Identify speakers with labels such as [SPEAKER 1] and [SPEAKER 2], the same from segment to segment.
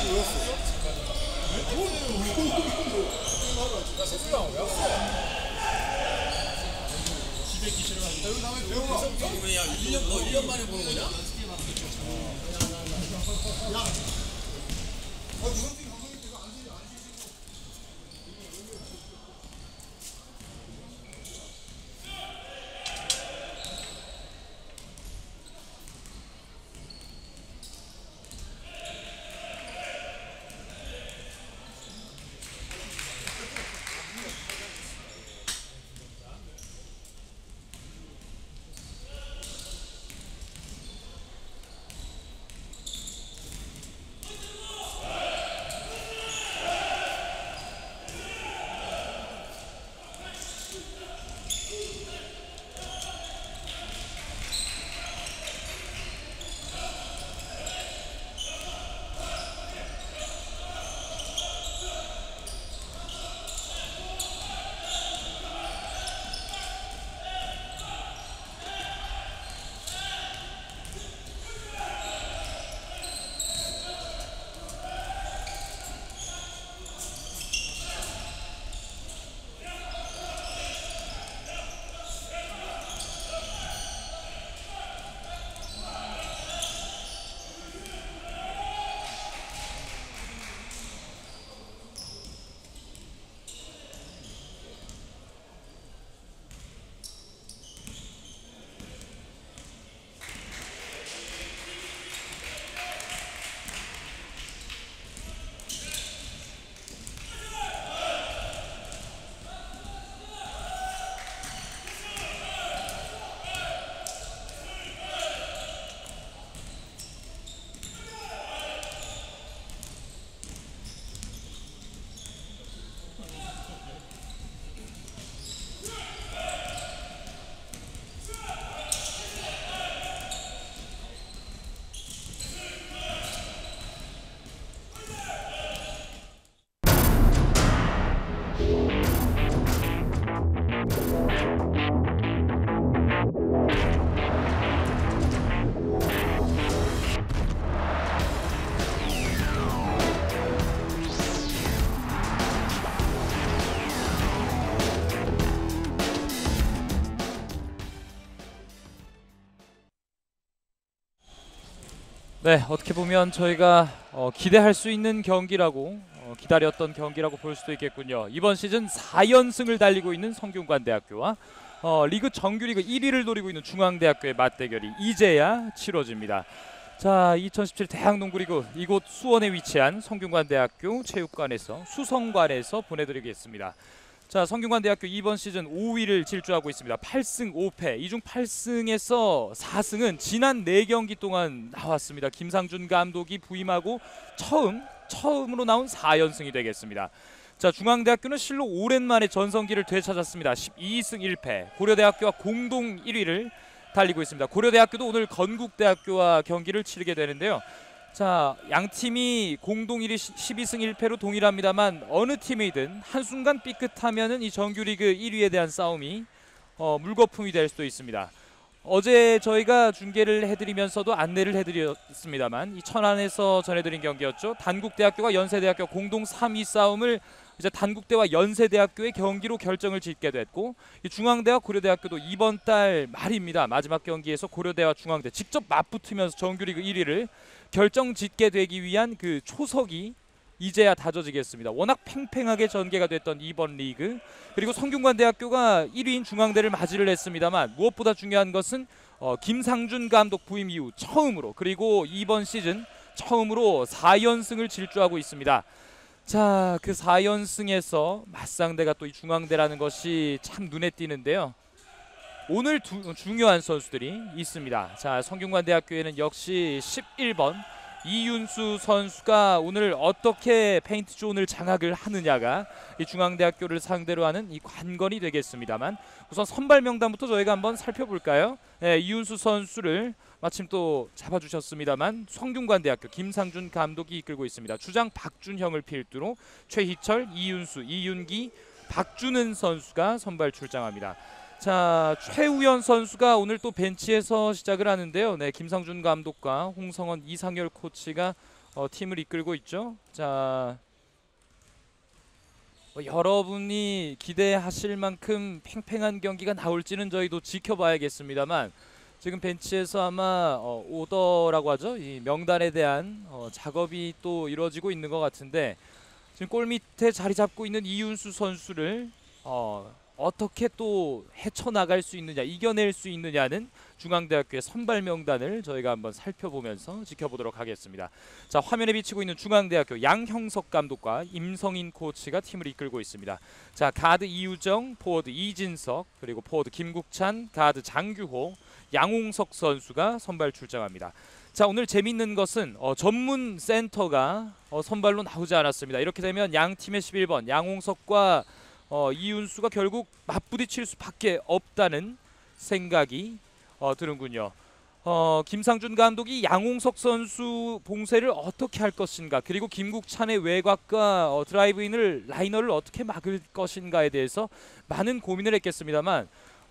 [SPEAKER 1] 야, 1년 만에 보는 거냐?
[SPEAKER 2] 네, 어떻게 보면 저희가 기대할 수 있는 경기라고 기다렸던 경기라고 볼 수도 있겠군요. 이번 시즌 4연승을 달리고 있는 성균관대학교와 리그 정규리그 1위를 노리고 있는 중앙대학교의 맞대결이 이제야 치러집니다. 자, 2017 대학농구리그 이곳 수원에 위치한 성균관대학교 체육관에서 수성관에서 보내드리겠습니다. 자, 성균관대학교 이번 시즌 5위를 질주하고 있습니다. 8승 5패, 이중 8승에서 4승은 지난 4경기 동안 나왔습니다. 김상준 감독이 부임하고 처음으로 나온 4연승이 되겠습니다. 자, 중앙대학교는 실로 오랜만에 전성기를 되찾았습니다. 12승 1패, 고려대학교와 공동 1위를 달리고 있습니다. 고려대학교도 오늘 건국대학교와 경기를 치르게 되는데요. 자, 양 팀이 공동 1위 12승 1패로 동일합니다만 어느 팀이든 한순간 삐끗하면은 이 정규리그 1위에 대한 싸움이 물거품이 될 수도 있습니다. 어제 저희가 중계를 해드리면서도 안내를 해드렸습니다만 이 천안에서 전해드린 경기였죠. 단국대학교가 연세대학교 공동 3위 싸움을 이제 단국대와 연세대학교의 경기로 결정을 짓게 됐고, 이 중앙대와 고려대학교도 이번 달 말입니다. 마지막 경기에서 고려대와 중앙대 직접 맞붙으면서 정규리그 1위를 결정짓게 되기 위한 그 초석이 이제야 다져지겠습니다. 워낙 팽팽하게 전개가 됐던 이번 리그, 그리고 성균관대학교가 1위인 중앙대를 맞이를 했습니다만 무엇보다 중요한 것은 김상준 감독 부임 이후 처음으로, 그리고 이번 시즌 처음으로 4연승을 질주하고 있습니다. 자, 그 4연승에서 맞상대가 또 이 중앙대라는 것이 참 눈에 띄는데요. 오늘 중요한 선수들이 있습니다. 자, 성균관대학교에는 역시 11번 이윤수 선수가 오늘 어떻게 페인트 존을 장악을 하느냐가 이 중앙대학교를 상대로 하는 이 관건이 되겠습니다만, 우선 선발 명단부터 저희가 한번 살펴볼까요? 네, 이윤수 선수를 마침 또 잡아주셨습니다만 성균관대학교 김상준 감독이 이끌고 있습니다. 주장 박준형을 필두로 최희철, 이윤수, 이윤기, 박준은 선수가 선발 출장합니다. 자, 최우현 선수가 오늘 또 벤치에서 시작을 하는데요. 네, 김상준 감독과 홍성원, 이상열 코치가 팀을 이끌고 있죠. 자, 여러분이 기대하실 만큼 팽팽한 경기가 나올지는 저희도 지켜봐야겠습니다만 지금 벤치에서 아마 오더라고 하죠. 이 명단에 대한 작업이 또 이루어지고 있는 것 같은데 지금 골 밑에 자리 잡고 있는 이윤수 선수를 어떻게 또 헤쳐나갈 수 있느냐, 이겨낼 수 있느냐는 중앙대학교의 선발 명단을 저희가 한번 살펴보면서 지켜보도록 하겠습니다. 자, 화면에 비치고 있는 중앙대학교 양형석 감독과 임성인 코치가 팀을 이끌고 있습니다. 자, 가드 이유정, 포워드 이진석, 그리고 포워드 김국찬, 가드 장규호, 양홍석 선수가 선발 출장합니다. 자, 오늘 재밌는 것은 전문 센터가 선발로 나오지 않았습니다. 이렇게 되면 양 팀의 11번 양홍석과 이윤수가 결국 맞부딪힐 수밖에 없다는 생각이 드는군요. 김상준 감독이 양홍석 선수 봉쇄를 어떻게 할 것인가, 그리고 김국찬의 외곽과 드라이브인을 라이너를 어떻게 막을 것인가에 대해서 많은 고민을 했겠습니다만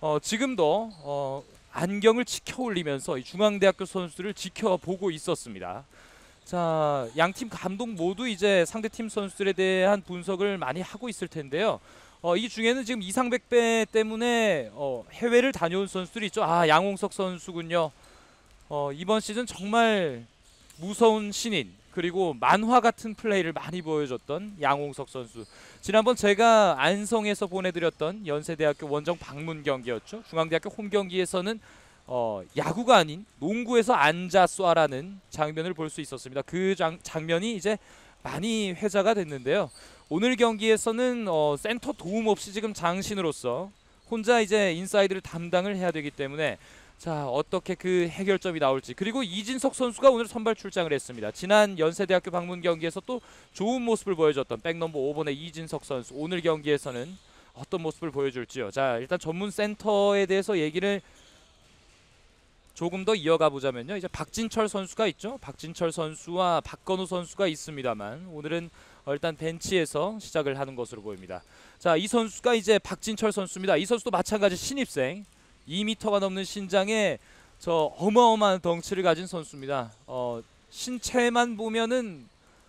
[SPEAKER 2] 지금도 안경을 치켜 올리면서 이 중앙대학교 선수들을 지켜보고 있었습니다. 자, 양팀 감독 모두 이제 상대팀 선수들에 대한 분석을 많이 하고 있을 텐데요. 이 중에는 지금 이상백배 때문에 해외를 다녀온 선수들이 있죠. 아, 양홍석 선수군요. 이번 시즌 정말 무서운 신인, 그리고 만화 같은 플레이를 많이 보여줬던 양홍석 선수. 지난번 제가 안성에서 보내드렸던 연세대학교 원정 방문 경기였죠. 중앙대학교 홈 경기에서는 야구가 아닌 농구에서 앉아 쏴라는 장면을 볼 수 있었습니다. 그 장면이 이제 많이 회자가 됐는데요. 오늘 경기에서는 센터 도움 없이 지금 장신으로서 혼자 이제 인사이드를 담당을 해야 되기 때문에 자, 어떻게 그 해결점이 나올지. 그리고 이진석 선수가 오늘 선발 출장을 했습니다. 지난 연세대학교 방문 경기에서 또 좋은 모습을 보여줬던 백넘버 5번의 이진석 선수, 오늘 경기에서는 어떤 모습을 보여줄지요. 자, 일단 전문 센터에 대해서 얘기를 조금 더 이어가 보자면요. 이제 박진철 선수가 있죠. 박진철 선수와 박건우 선수가 있습니다만 오늘은 일단 벤치에서 시작을 하는 것으로 보입니다. 자, 이 선수가 이제 박진철 선수입니다. 이 선수도 마찬가지 신입생, 2m가 넘는 신장에 저 어마어마한 덩치를 가진 선수입니다. 신체만 보면은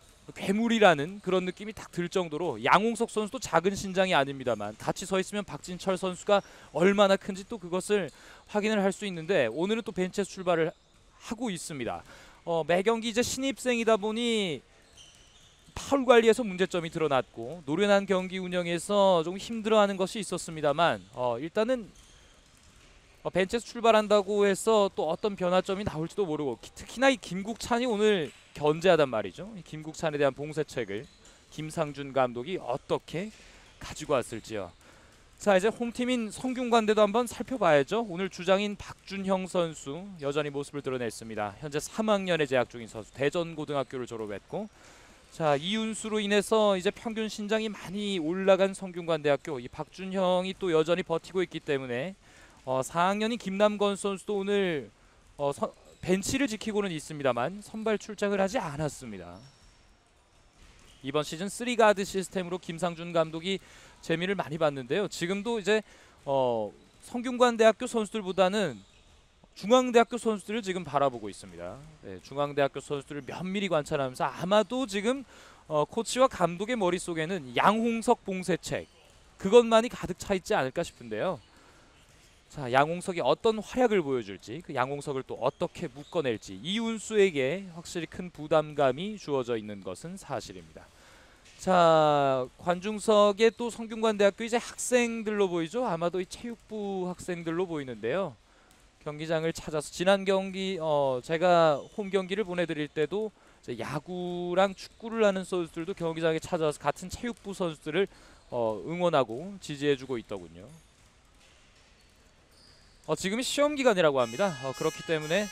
[SPEAKER 2] 괴물이라는 그런 느낌이 딱 들 정도로, 양홍석 선수도 작은 신장이 아닙니다만 같이 서 있으면 박진철 선수가 얼마나 큰지 또 그것을 확인을 할 수 있는데 오늘은 또 벤치에서 출발을 하고 있습니다. 매 경기 이제 신입생이다 보니 파울 관리에서 문제점이 드러났고 노련한 경기 운영에서 좀 힘들어하는 것이 있었습니다만 일단은 벤치에서 출발한다고 해서 또 어떤 변화점이 나올지도 모르고, 특히나 이 김국찬이 오늘 견제하단 말이죠. 이 김국찬에 대한 봉쇄책을 김상준 감독이 어떻게 가지고 왔을지요. 자, 이제 홈팀인 성균관대도 한번 살펴봐야죠. 오늘 주장인 박준형 선수 여전히 모습을 드러냈습니다. 현재 3학년에 재학 중인 선수, 대전고등학교를 졸업했고, 자, 이윤수로 인해서 이제 평균 신장이 많이 올라간 성균관대학교, 이 박준형이 또 여전히 버티고 있기 때문에 4학년인 김남건 선수도 오늘 벤치를 지키고는 있습니다만 선발 출장을 하지 않았습니다. 이번 시즌 3가드 시스템으로 김상준 감독이 재미를 많이 봤는데요. 지금도 이제 성균관대학교 선수들보다는 중앙대학교 선수들을 지금 바라보고 있습니다. 네, 중앙대학교 선수들을 면밀히 관찰하면서 아마도 지금 코치와 감독의 머릿속에는 양홍석 봉쇄책, 그것만이 가득 차 있지 않을까 싶은데요. 자, 양홍석이 어떤 활약을 보여줄지, 그 양홍석을 또 어떻게 묶어낼지, 이윤수에게 확실히 큰 부담감이 주어져 있는 것은 사실입니다. 자, 관중석에 또 성균관대학교 이제 학생들로 보이죠. 아마도 이 체육부 학생들로 보이는데요. 경기장을 찾아서 지난 경기 제가 홈 경기를 보내드릴 때도 이제 야구랑 축구를 하는 선수들도 경기장에 찾아와서 같은 체육부 선수들을 응원하고 지지해주고 있더군요. 지금이 시험 기간이라고 합니다. 그렇기 때문에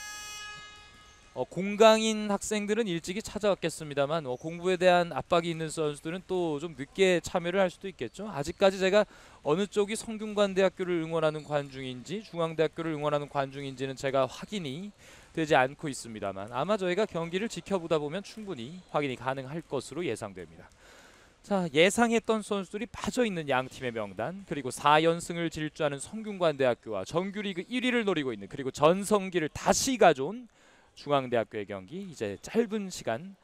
[SPEAKER 2] 공강인 학생들은 일찍이 찾아왔겠습니다만 공부에 대한 압박이 있는 선수들은 또 좀 늦게 참여를 할 수도 있겠죠. 아직까지 제가 어느 쪽이 성균관대학교를 응원하는 관중인지 중앙대학교를 응원하는 관중인지는 제가 확인이 되지 않고 있습니다만 아마 저희가 경기를 지켜보다 보면 충분히 확인이 가능할 것으로 예상됩니다. 자, 예상했던 선수들이 빠져있는 양팀의 명단, 그리고 4연승을 질주하는 성균관대학교와 정규리그 1위를 노리고 있는, 그리고 전성기를 다시 가져온 중앙대학교의 경기, 이제 짧은 시간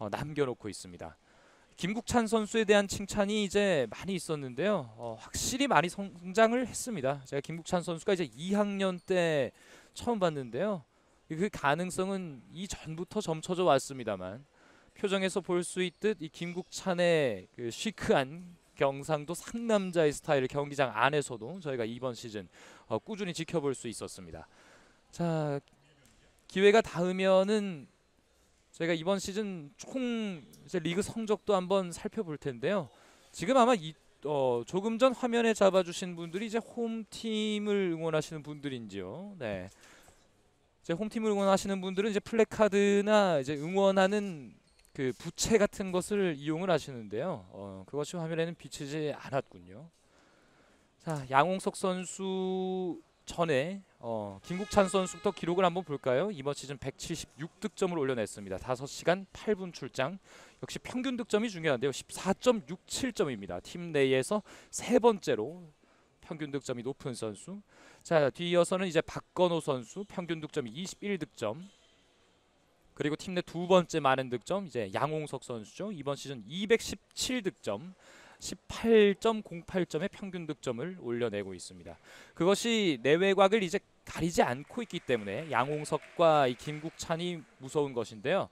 [SPEAKER 2] 남겨놓고 있습니다. 김국찬 선수에 대한 칭찬이 이제 많이 있었는데요. 확실히 많이 성장을 했습니다. 제가 김국찬 선수가 이제 2학년 때 처음 봤는데요. 그 가능성은 이전부터 점쳐져 왔습니다만 표정에서 볼 수 있듯 이 김국찬의 그 시크한 경상도 상남자의 스타일을 경기장 안에서도 저희가 이번 시즌 꾸준히 지켜볼 수 있었습니다. 자, 기회가 닿으면은 저희가 이번 시즌 총 이제 리그 성적도 한번 살펴볼 텐데요. 지금 아마 조금 전 화면에 잡아주신 분들이 이제 홈팀을 응원하시는 분들인지요. 네. 이제 홈팀을 응원하시는 분들은 이제 플래카드나 이제 응원하는 그 부채 같은 것을 이용을 하시는데요. 그것이 화면에는 비치지 않았군요. 자, 양홍석 선수 전에 김국찬 선수부터 기록을 한번 볼까요? 이번 시즌 176득점을 올려냈습니다. 5시간 8분 출장. 역시 평균 득점이 중요한데요. 14.67점입니다. 팀 내에서 세 번째로 평균 득점이 높은 선수. 자, 뒤이어서는 이제 박건호 선수 평균 득점이 21득점. 그리고 팀 내 두 번째 많은 득점 이제 양홍석 선수죠. 이번 시즌 217득점. 18.08점의 평균 득점을 올려내고 있습니다. 그것이 내외곽을 이제 가리지 않고 있기 때문에 양홍석과 이 김국찬이 무서운 것인데요.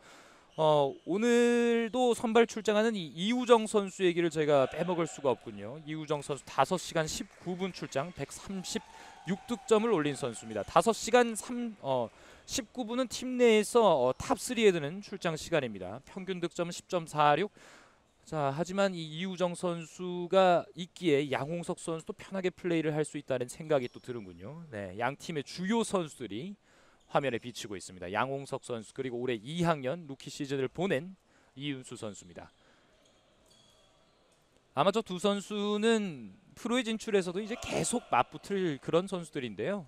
[SPEAKER 2] 오늘도 선발 출장하는 이 이우정 선수 얘기를 제가 빼먹을 수가 없군요. 이우정 선수 5시간 19분 출장 136득점을 올린 선수입니다. 5시간 19분은 팀 내에서 탑3에 드는 출장 시간입니다. 평균 득점은 10.46. 자, 하지만 이 이우정 선수가 있기에 양홍석 선수도 편하게 플레이를 할 수 있다는 생각이 또 드는군요. 네, 양 팀의 주요 선수들이 화면에 비치고 있습니다. 양홍석 선수 그리고 올해 2학년 루키 시즌을 보낸 이윤수 선수입니다. 아마 저 두 선수는 프로에 진출해서도 이제 계속 맞붙을 그런 선수들인데요.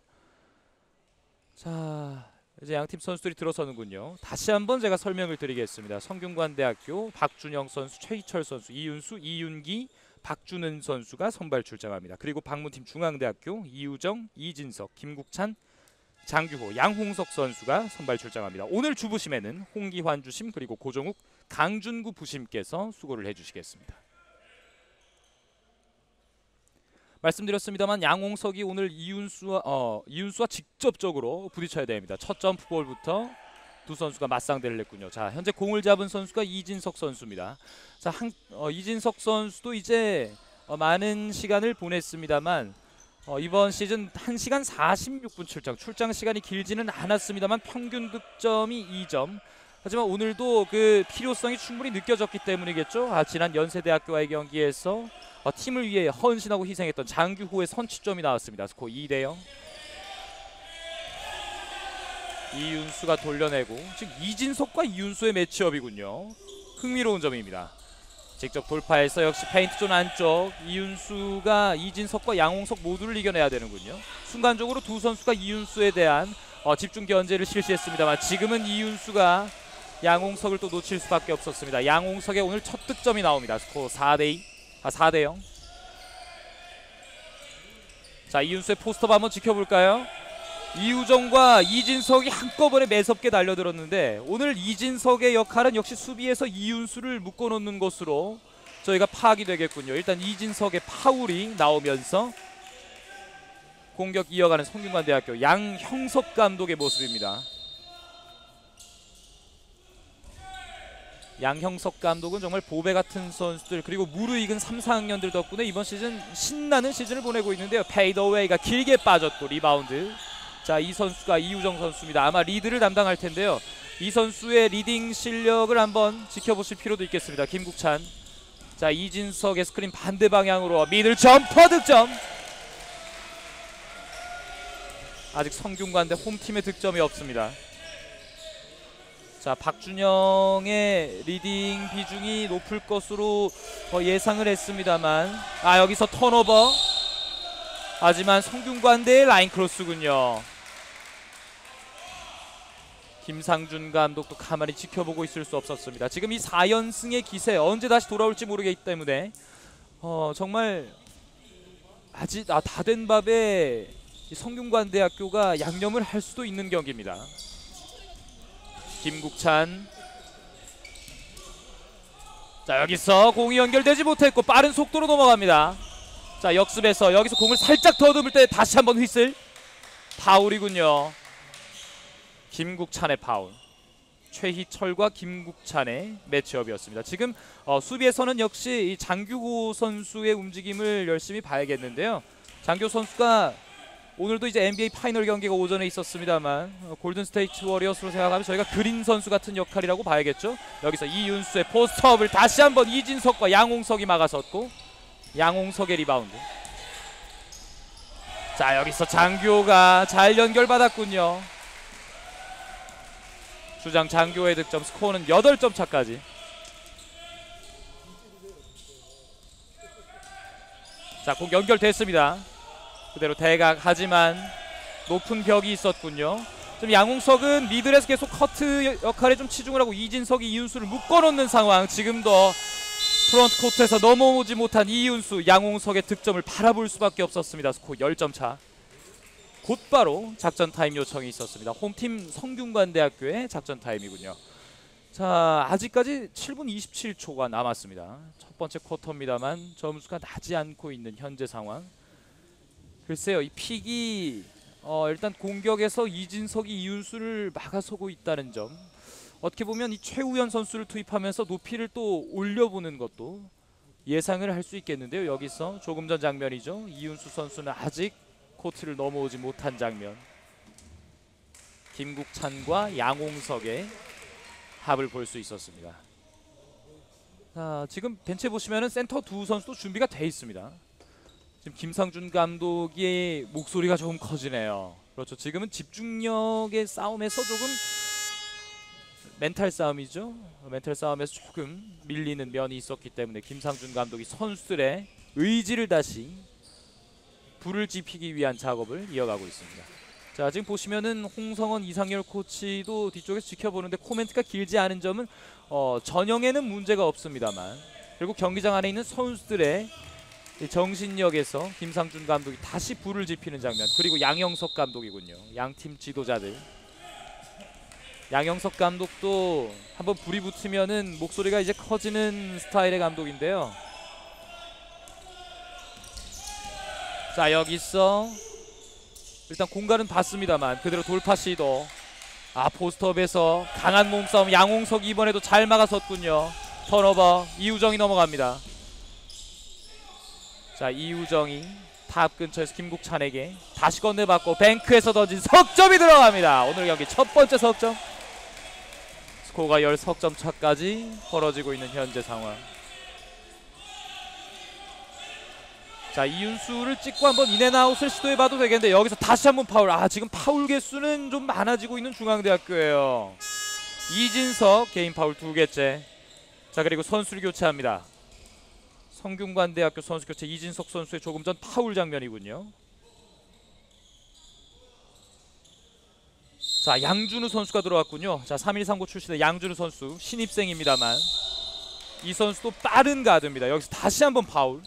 [SPEAKER 2] 자, 이제 양팀 선수들이 들어서는군요. 다시 한번 제가 설명을 드리겠습니다. 성균관대학교 박준영 선수, 최희철 선수, 이윤수, 이윤기, 박준은 선수가 선발 출장합니다. 그리고 방문팀 중앙대학교 이우정, 이진석, 김국찬, 장규호, 양홍석 선수가 선발 출장합니다. 오늘 주부심에는 홍기환 주심 그리고 고종욱, 강준구 부심께서 수고를 해주시겠습니다. 말씀드렸습니다만 양홍석이 오늘 이윤수와 직접적으로 부딪혀야 됩니다. 첫 점프볼부터 두 선수가 맞상대를 했군요. 자, 현재 공을 잡은 선수가 이진석 선수입니다. 자, 이진석 선수도 이제 많은 시간을 보냈습니다만 이번 시즌 1시간 46분 출장 시간이 길지는 않았습니다만 평균 득점이 2점. 하지만 오늘도 그 필요성이 충분히 느껴졌기 때문이겠죠. 지난 연세대학교와의 경기에서 팀을 위해 헌신하고 희생했던 장규호의 선취점이 나왔습니다. 스코어 2대0. 이윤수가 돌려내고 지금 이진석과 이윤수의 매치업이군요. 흥미로운 점입니다. 직접 돌파해서 역시 페인트존 안쪽 이윤수가 이진석과 양홍석 모두를 이겨내야 되는군요. 순간적으로 두 선수가 이윤수에 대한 집중 견제를 실시했습니다만 지금은 이윤수가 양홍석을 또 놓칠 수밖에 없었습니다. 양홍석의 오늘 첫 득점이 나옵니다. 스코어 4대0. 자, 이윤수의 포스트업 한번 지켜볼까요? 이우정과 이진석이 한꺼번에 매섭게 달려들었는데 오늘 이진석의 역할은 역시 수비에서 이윤수를 묶어놓는 것으로 저희가 파악이 되겠군요. 일단 이진석의 파울이 나오면서 공격 이어가는 성균관대학교 양형석 감독의 모습입니다. 양형석 감독은 정말 보배 같은 선수들 그리고 무르익은 3, 4학년들 덕분에 이번 시즌 신나는 시즌을 보내고 있는데요. 페이더웨이가 길게 빠졌고 리바운드. 자, 이 선수가 이우정 선수입니다. 아마 리드를 담당할 텐데요. 이 선수의 리딩 실력을 한번 지켜보실 필요도 있겠습니다. 김국찬. 자, 이진석의 스크린 반대 방향으로 미들 점퍼 득점. 아직 성균관대 홈팀의 득점이 없습니다. 자, 박준영의 리딩 비중이 높을 것으로 예상을 했습니다만 여기서 턴오버. 하지만 성균관대의 라인 크로스군요. 김상준 감독도 가만히 지켜보고 있을 수 없었습니다. 지금 이 4연승의 기세 언제 다시 돌아올지 모르기 때문에 정말 아직 다 된 밥에 성균관대학교가 양념을 할 수도 있는 경기입니다. 김국찬 자, 여기서 공이 연결되지 못했고 빠른 속도로 넘어갑니다. 자, 역습에서 여기서 공을 살짝 더듬을 때 다시 한번 휘슬. 파울이군요. 김국찬의 파울. 최희철과 김국찬의 매치업이었습니다. 지금 수비에서는 역시 이 장규호 선수의 움직임을 열심히 봐야겠는데요. 장규호 선수가 오늘도 이제 NBA 파이널 경기가 오전에 있었습니다만 골든스테이트 워리어스로 생각하면 저희가 그린 선수 같은 역할이라고 봐야겠죠. 여기서 이윤수의 포스트업을 다시 한번 이진석과 양홍석이 막아섰고 양홍석의 리바운드. 자, 여기서 장규호가 잘 연결받았군요. 주장 장규호의 득점, 스코어는 8점 차까지. 자, 공 연결됐습니다. 그대로 대각, 하지만 높은 벽이 있었군요. 좀 양홍석은 미들에서 계속 커트 역할에 좀 치중을 하고 이진석이 이윤수를 묶어놓는 상황. 지금도 프론트 코트에서 넘어오지 못한 이윤수, 양홍석의 득점을 바라볼 수밖에 없었습니다. 스코어 10점 차. 곧바로 작전 타임 요청이 있었습니다. 홈팀 성균관대학교의 작전 타임이군요. 자, 아직까지 7분 27초가 남았습니다. 첫 번째 쿼터입니다만 점수가 나지 않고 있는 현재 상황. 글쎄요, 이 픽이 일단 공격에서 이진석이 이윤수를 막아서고 있다는 점, 어떻게 보면 이 최우현 선수를 투입하면서 높이를 또 올려보는 것도 예상을 할 수 있겠는데요. 여기서 조금 전 장면이죠. 이윤수 선수는 아직 코트를 넘어오지 못한 장면. 김국찬과 양홍석의 합을 볼 수 있었습니다. 자, 지금 벤치에 보시면은 센터 두 선수도 준비가 돼 있습니다. 지금 김상준 감독의 목소리가 조금 커지네요. 그렇죠. 지금은 집중력의 싸움에서 조금 멘탈 싸움이죠. 멘탈 싸움에서 조금 밀리는 면이 있었기 때문에 김상준 감독이 선수들의 의지를 다시 불을 지피기 위한 작업을 이어가고 있습니다. 자, 지금 보시면은 홍성원, 이상열 코치도 뒤쪽에서 지켜보는데 코멘트가 길지 않은 점은 전형에는 문제가 없습니다만, 그리고 경기장 안에 있는 선수들의 정신력에서 김상준 감독이 다시 불을 지피는 장면. 그리고 양영석 감독이군요. 양팀 지도자들. 양영석 감독도 한번 불이 붙으면은 목소리가 이제 커지는 스타일의 감독인데요. 자, 여기서 일단 공간은 봤습니다만 그대로 돌파 시도. 포스트업에서 강한 몸싸움. 양홍석이 이번에도 잘 막아섰군요. 턴오버. 이우정이 넘어갑니다. 자, 이우정이 탑 근처에서 김국찬에게 다시 건네받고 뱅크에서 던진 석점이 들어갑니다. 오늘 경기 첫 번째 석점. 스코어가 10석점 차까지 벌어지고 있는 현재 상황. 자, 이윤수를 찍고 한번 인앤아웃을 시도해봐도 되겠는데 여기서 다시 한번 파울. 지금 파울 개수는 좀 많아지고 있는 중앙대학교예요. 이진석 개인 파울 2개째. 자, 그리고 선수를 교체합니다. 성균관대학교 선수 교체. 이진석 선수의 조금 전 파울 장면이군요. 자, 양준우 선수가 들어왔군요. 자, 3.139 출신의 양준우 선수, 신입생입니다만 이 선수도 빠른 가드입니다. 여기서 다시 한번 파울.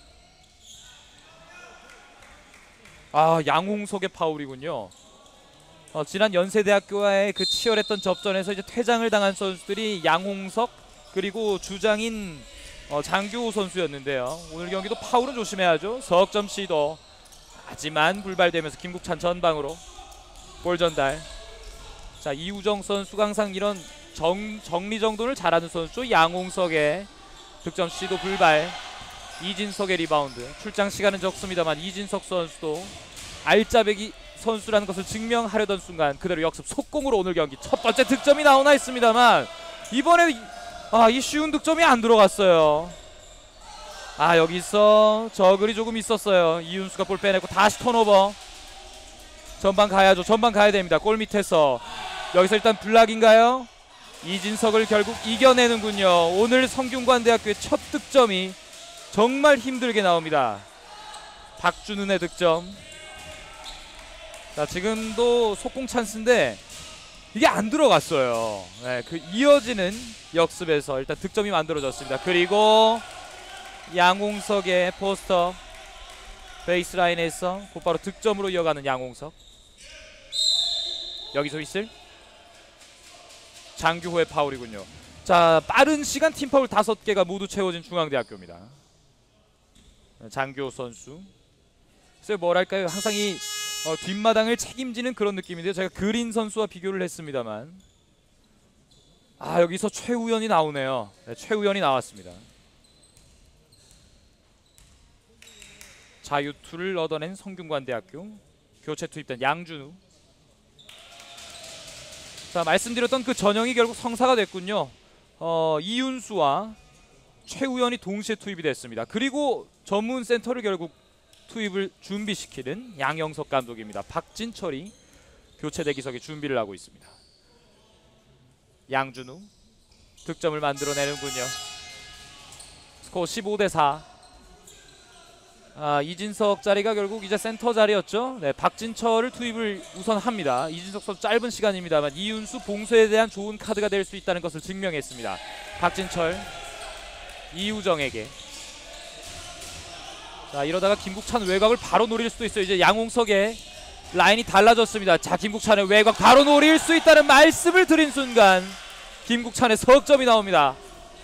[SPEAKER 2] 양홍석의 파울이군요. 지난 연세대학교와의 그 치열했던 접전에서 이제 퇴장을 당한 선수들이 양홍석 그리고 주장인 장규호 선수였는데요. 오늘 경기도 파울은 조심해야죠. 석점 시도. 하지만 불발되면서 김국찬 전방으로 볼 전달. 자, 이우정 선수가 항상 이런 정리정돈을 잘하는 선수죠. 양홍석의 득점 시도 불발. 이진석의 리바운드. 출장 시간은 적습니다만 이진석 선수도 알짜배기 선수라는 것을 증명하려던 순간 그대로 역습 속공으로 오늘 경기 첫 번째 득점이 나오나 했습니다만 이번에 이 쉬운 득점이 안 들어갔어요. 여기서 저글이 조금 있었어요. 이윤수가 볼 빼내고 다시 턴오버. 전방 가야죠. 전방 가야 됩니다. 골 밑에서 여기서 일단 블락인가요? 이진석을 결국 이겨내는군요. 오늘 성균관대학교의 첫 득점이 정말 힘들게 나옵니다. 박준은의 득점. 자, 지금도 속공 찬스인데 이게 안 들어갔어요. 네, 그 이어지는 역습에서 일단 득점이 만들어졌습니다. 그리고 양홍석의 포스터 베이스라인에서 곧바로 득점으로 이어가는 양홍석. 여기서 휘슬. 장규호의 파울이군요. 자, 빠른 시간 팀파울 5개가 모두 채워진 중앙대학교입니다. 장규호 선수. 글쎄요, 뭐랄까요, 항상 이 뒷마당을 책임지는 그런 느낌인데요. 제가 그린 선수와 비교를 했습니다만, 아, 여기서 최우현이 나오네요. 네, 최우현이 나왔습니다. 자유투를 얻어낸 성균관대학교. 교체 투입된 양준우. 자, 말씀드렸던 그 전형이 결국 성사가 됐군요. 이윤수와 최우현이 동시에 투입이 됐습니다. 그리고 전문 센터를 결국 투입을 준비시키는 양영석 감독입니다. 박진철이 교체 대기석에 준비를 하고 있습니다. 양준우 득점을 만들어내는군요. 스코어 15대4. 이진석 자리가 결국 이제 센터 자리였죠. 네, 박진철을 투입을 우선 합니다. 이진석 선수 짧은 시간입니다만 이윤수 봉쇄에 대한 좋은 카드가 될 수 있다는 것을 증명했습니다. 박진철 이우정에게. 자, 이러다가 김국찬 외곽을 바로 노릴 수도 있어요. 이제 양홍석의 라인이 달라졌습니다. 자, 김국찬의 외곽 바로 노릴 수 있다는 말씀을 드린 순간 김국찬의 석점이 나옵니다.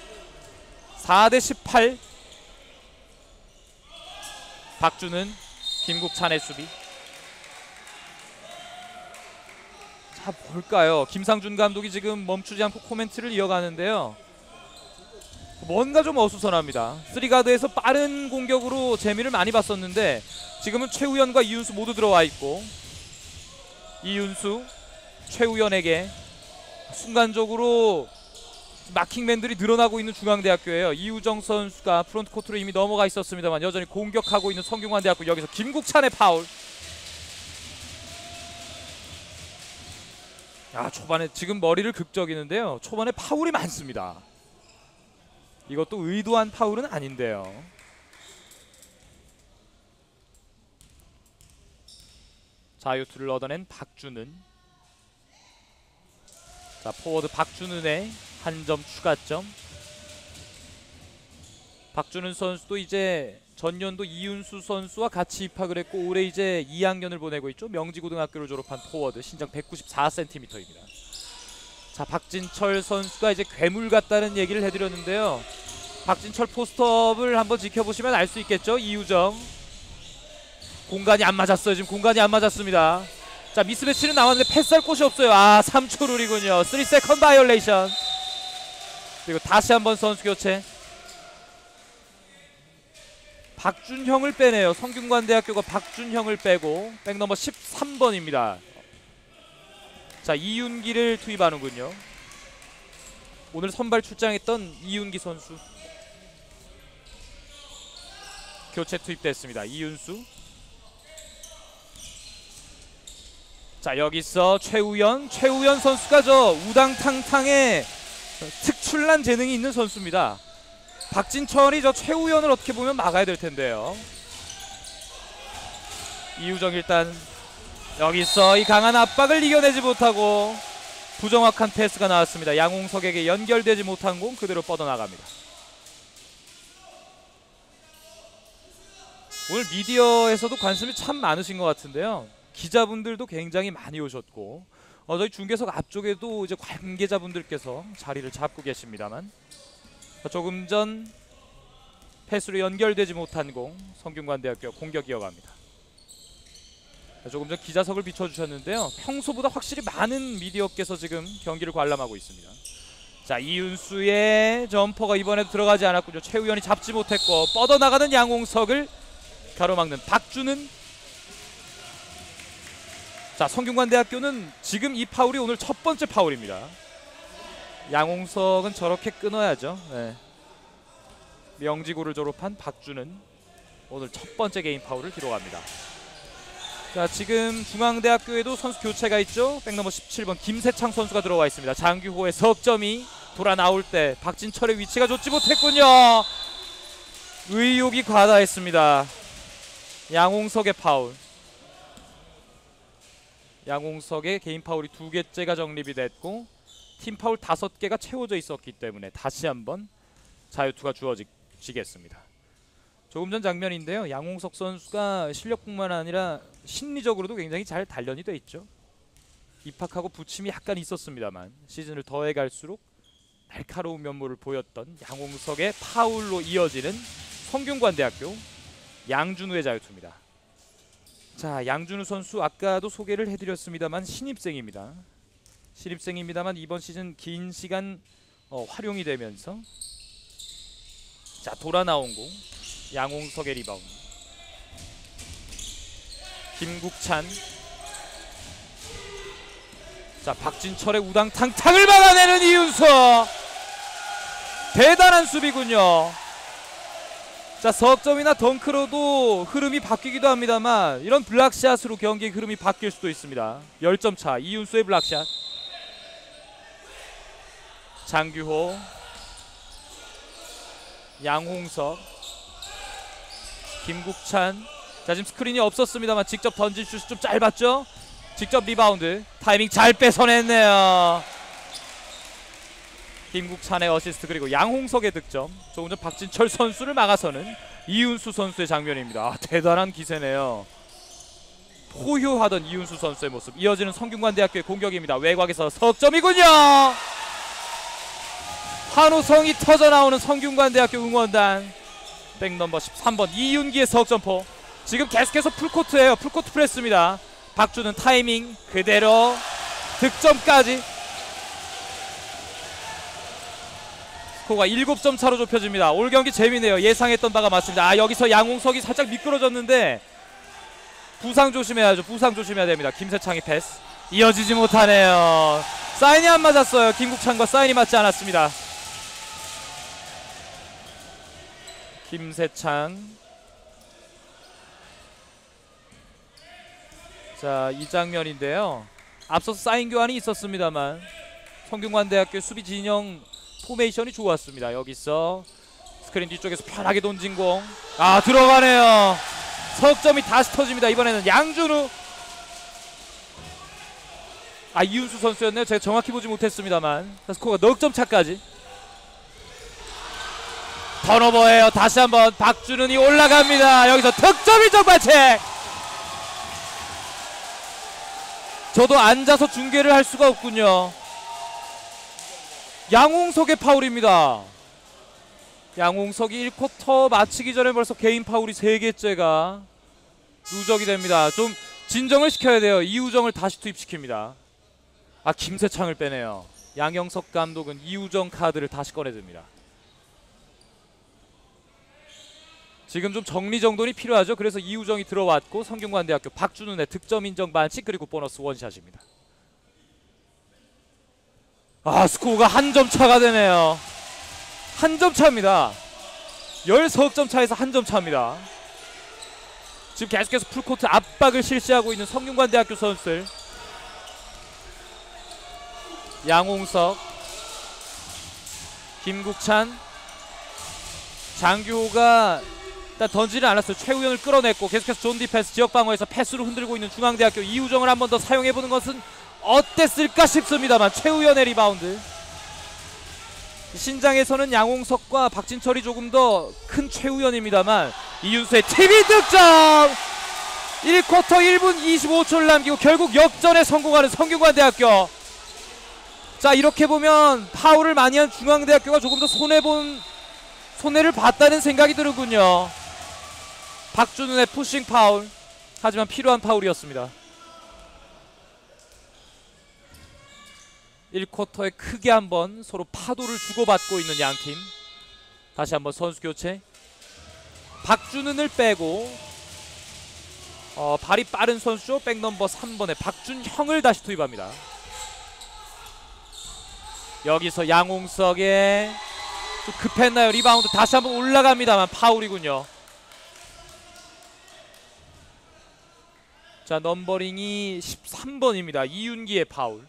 [SPEAKER 2] 4대18. 박준은 김국찬의 수비. 자, 볼까요? 김상준 감독이 지금 멈추지 않고 코멘트를 이어가는데요. 뭔가 좀 어수선합니다. 3가드에서 빠른 공격으로 재미를 많이 봤었는데 지금은 최우현과 이윤수 모두 들어와 있고, 이윤수 최우현에게 순간적으로 마킹맨들이 늘어나고 있는 중앙대학교예요. 이우정 선수가 프론트코트로 이미 넘어가 있었습니다만 여전히 공격하고 있는 성균관대학교. 여기서 김국찬의 파울. 초반에 지금 머리를 극적이는데요. 초반에 파울이 많습니다. 이것도 의도한 파울은 아닌데요. 자유투를 얻어낸 박준은. 자, 포워드 박준은의 한 점 추가점. 박준은 선수도 이제 전년도 이윤수 선수와 같이 입학을 했고 올해 이제 2학년을 보내고 있죠. 명지고등학교를 졸업한 포워드. 신장 194cm입니다. 자, 박진철 선수가 이제 괴물 같다는 얘기를 해드렸는데요. 박진철 포스트업을 한번 지켜보시면 알 수 있겠죠. 이우정. 공간이 안 맞았어요. 지금 공간이 안 맞았습니다. 자, 미스매치는 나왔는데 패스할 곳이 없어요. 3초 룰이군요. 3세컨 바이올레이션. 그리고 다시 한번 선수 교체. 박준형을 빼네요. 성균관대학교가 박준형을 빼고 백넘버 13번입니다. 자, 이윤기를 투입하는군요. 오늘 선발 출장했던 이윤기 선수 교체 투입됐습니다. 이윤수. 자, 여기서 최우현 선수가 저 우당탕탕의 특출난 재능이 있는 선수입니다. 박진철이 저 최우현을 어떻게 보면 막아야 될 텐데요. 이우정 일단 여기서 이 강한 압박을 이겨내지 못하고 부정확한 패스가 나왔습니다. 양홍석에게 연결되지 못한 공 그대로 뻗어나갑니다. 오늘 미디어에서도 관심이 참 많으신 것 같은데요. 기자분들도 굉장히 많이 오셨고 저희 중계석 앞쪽에도 이제 관계자분들께서 자리를 잡고 계십니다만, 조금 전 패스로 연결되지 못한 공 성균관대학교 공격 이어갑니다. 조금 전 기자석을 비춰주셨는데요. 평소보다 확실히 많은 미디어께서 지금 경기를 관람하고 있습니다. 자, 이윤수의 점퍼가 이번에도 들어가지 않았군요. 최우현이 잡지 못했고 뻗어나가는 양홍석을 가로막는 박준은. 자, 성균관대학교는 지금 이 파울이 오늘 첫 번째 파울입니다. 양홍석은 저렇게 끊어야죠. 네. 명지고를 졸업한 박준은 오늘 첫 번째 개인 파울을 기록합니다. 자, 지금 중앙대학교에도 선수 교체가 있죠. 백넘버 17번 김세창 선수가 들어와 있습니다. 장규호의 석점이 돌아 나올 때 박진철의 위치가 좋지 못했군요. 의욕이 과다했습니다. 양홍석의 파울. 양홍석의 개인 파울이 2개째가 정립이 됐고 팀 파울 5개가 채워져 있었기 때문에 다시 한번 자유투가 주어지겠습니다. 조금 전 장면인데요. 양홍석 선수가 실력뿐만 아니라 심리적으로도 굉장히 잘 단련이 돼 있죠. 입학하고 부침이 약간 있었습니다만 시즌을 더해갈수록 날카로운 면모를 보였던 양홍석의 파울로 이어지는 성균관대학교 양준우의 자유투입니다. 자, 양준우 선수 아까도 소개를 해드렸습니다만 신입생입니다. 신입생입니다만 이번 시즌 긴 시간 활용이 되면서 자, 돌아 나온 공 양홍석의 리바운드. 김국찬. 자, 박진철의 우당탕탕을 막아내는 이윤수. 대단한 수비군요. 자, 석점이나 덩크로도 흐름이 바뀌기도 합니다만 이런 블락샷으로 경기의 흐름이 바뀔 수도 있습니다. 10점 차 이윤수의 블락샷. 장규호, 양홍석, 김국찬. 자, 지금 스크린이 없었습니다만 직접 던진 슛이 좀 짧았죠. 직접 리바운드 타이밍 잘 뺏어냈네요. 김국찬의 어시스트 그리고 양홍석의 득점. 조금 전 박진철 선수를 막아서는 이윤수 선수의 장면입니다. 아, 대단한 기세네요. 포효하던 이윤수 선수의 모습. 이어지는 성균관대학교의 공격입니다. 외곽에서 석점이군요. 환호성이 터져나오는 성균관대학교 응원단. 백넘버 13번 이윤기의 석점포. 지금 계속해서 풀코트예요. 풀코트 프레스입니다. 박주는 타이밍 그대로 득점까지. 스코어가 7점 차로 좁혀집니다. 올 경기 재미네요. 예상했던 바가 맞습니다. 아, 여기서 양홍석이 살짝 미끄러졌는데 부상 조심해야죠. 부상 조심해야 됩니다. 김세창의 패스 이어지지 못하네요. 사인이 안 맞았어요. 김국찬과 사인이 맞지 않았습니다. 김세창. 자, 이 장면인데요. 앞서서 사인 교환이 있었습니다만 성균관대학교 수비 진영 포메이션이 좋았습니다. 여기서 스크린 뒤쪽에서 편하게 던진 공. 아, 들어가네요. 석점이 다시 터집니다. 이번에는 양준우. 아, 이윤수 선수였네요. 제가 정확히 보지 못했습니다만 스코어가 넉 점 차까지. 턴오버예요. 다시 한번 박준은이 올라갑니다. 여기서 득점이 정발책. 저도 앉아서 중계를 할 수가 없군요. 양홍석의 파울입니다. 양홍석이 1쿼터 마치기 전에 벌써 개인 파울이 3개째가 누적이 됩니다. 좀 진정을 시켜야 돼요. 이우정을 다시 투입시킵니다. 아, 김세창을 빼네요. 양영석 감독은 이우정 카드를 다시 꺼내듭니다. 지금 좀 정리정돈이 필요하죠. 그래서 이우정이 들어왔고 성균관대학교 박준훈의 득점 인정 반칙 그리고 보너스 원샷입니다. 아, 스코어가 한 점 차가 되네요. 한 점 차입니다. 10점 차에서 한 점 차입니다. 지금 계속해서 풀코트 압박을 실시하고 있는 성균관대학교 선수들. 양홍석, 김국찬, 장규호가 일단 던지는 않았어요. 최우현을 끌어냈고 계속해서 존 디펜스 지역방어에서 패스로 흔들고 있는 중앙대학교. 이우정을 한 번 더 사용해보는 것은 어땠을까 싶습니다만 최우현의 리바운드. 신장에서는 양홍석과 박진철이 조금 더 큰 최우현입니다만 이윤수의 TV 득점! 1쿼터 1분 25초를 남기고 결국 역전에 성공하는 성균관대학교. 자, 이렇게 보면 파울을 많이 한 중앙대학교가 조금 더 손해를 봤다는 생각이 드는군요. 박준훈의 푸싱 파울. 하지만 필요한 파울이었습니다. 1쿼터에 크게 한번 서로 파도를 주고받고 있는 양팀. 다시 한번 선수 교체. 박준훈을 빼고 발이 빠른 선수죠. 백넘버 3번의 박준형을 다시 투입합니다. 여기서 양홍석의 좀 급했나요? 리바운드 다시 한번 올라갑니다만 파울이군요. 자, 넘버링이 13번입니다. 이윤기의 파울.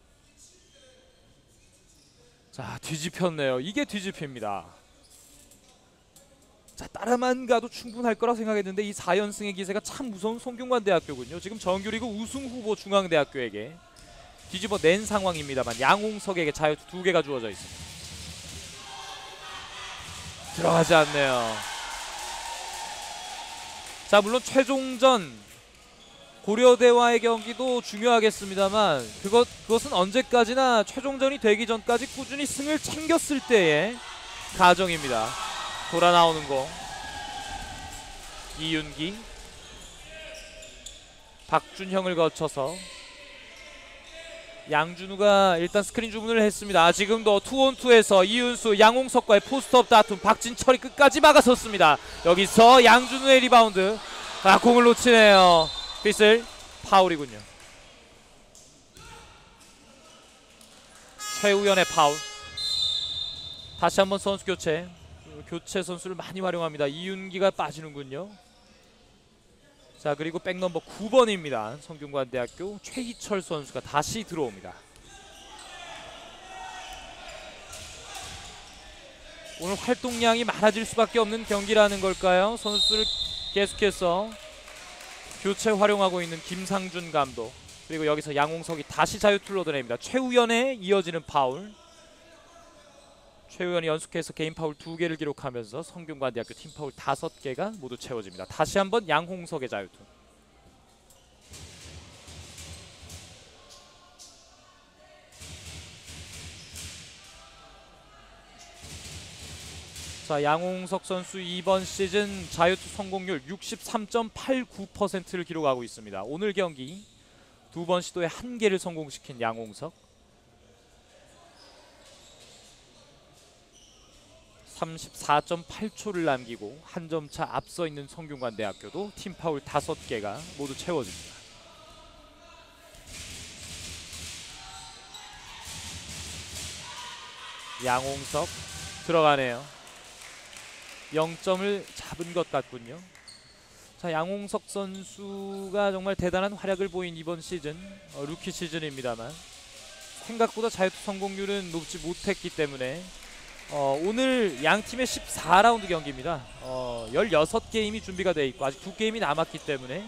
[SPEAKER 2] 자, 뒤집혔네요. 이게 뒤집힙니다. 자, 따라만 가도 충분할 거라 생각했는데 이 4연승의 기세가 참 무서운 성균관대학교군요. 지금 정규리그 우승 후보 중앙대학교에게 뒤집어 낸 상황입니다만 양홍석에게 자유투 2개가 주어져 있습니다. 들어가지 않네요. 자, 물론 최종전 고려대와의 경기도 중요하겠습니다만 그것은 언제까지나 최종전이 되기 전까지 꾸준히 승을 챙겼을 때의 가정입니다. 돌아 나오는 거 이윤기, 박준형을 거쳐서 양준우가 일단 스크린 주문을 했습니다. 지금도 투온투에서 이윤수, 양홍석과의 포스트업 다툼, 박진철이 끝까지 막아섰습니다. 여기서 양준우의 리바운드. 공을 놓치네요. 휘슬 파울이군요. 최우연의 파울. 다시 한번 선수 교체. 교체 선수를 많이 활용합니다. 이윤기가 빠지는군요. 자, 그리고 백넘버 9번입니다. 성균관대학교 최희철 선수가 다시 들어옵니다. 오늘 활동량이 많아질 수밖에 없는 경기라는 걸까요? 선수를 계속해서 교체 활용하고 있는 김상준 감독. 그리고 여기서 양홍석이 다시 자유투를 얻어냅니다. 최우연에 이어지는 파울. 최우연이 연속해서 개인 파울 2개를 기록하면서 성균관대학교 팀 파울 5개가 모두 채워집니다. 다시 한번 양홍석의 자유투. 자, 양홍석 선수 이번 시즌 자유투 성공률 63.89%를 기록하고 있습니다. 오늘 경기 2번 시도에 1개를 성공시킨 양홍석. 34.8초를 남기고 한 점 차 앞서 있는 성균관대학교도 팀 파울 5개가 모두 채워집니다. 양홍석 들어가네요. 0점을 잡은 것 같군요. 자, 양홍석 선수가 정말 대단한 활약을 보인 이번 시즌, 루키 시즌입니다만 생각보다 자유투 성공률은 높지 못했기 때문에 오늘 양팀의 14라운드 경기입니다. 16게임이 준비가 돼 있고 아직 2게임이 남았기 때문에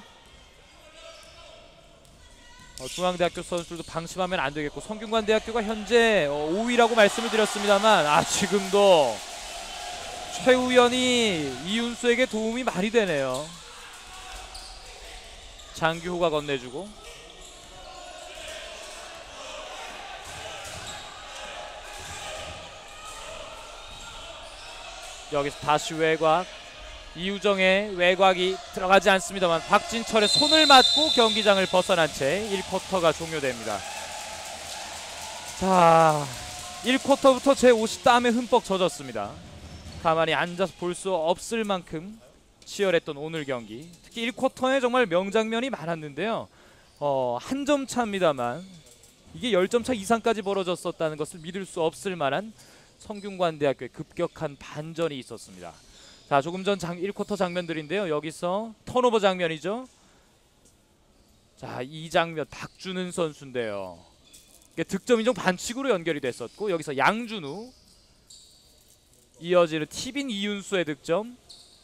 [SPEAKER 2] 중앙대학교 선수들도 방심하면 안 되겠고, 성균관대학교가 현재 5위라고 말씀을 드렸습니다만 지금도 최우연이 이윤수에게 도움이 많이 되네요. 장규호가 건네주고, 여기서 다시 외곽. 이우정의 외곽이 들어가지 않습니다만 박진철의 손을 맞고 경기장을 벗어난 채 1쿼터가 종료됩니다. 자, 1쿼터부터 제 옷이 땀에 흠뻑 젖었습니다. 가만히 앉아서 볼 수 없을 만큼 치열했던 오늘 경기. 특히 1쿼터에 정말 명장면이 많았는데요. 한 점 차입니다만 이게 10점 차 이상까지 벌어졌었다는 것을 믿을 수 없을 만한 성균관대학교의 급격한 반전이 있었습니다. 자, 조금 전 1쿼터 장면들인데요. 여기서 턴오버 장면이죠. 자, 이 장면 박준은 선수인데요. 득점 인정 반칙으로 연결이 됐었고, 여기서 양준우, 이어지는 티빈 이윤수의 득점.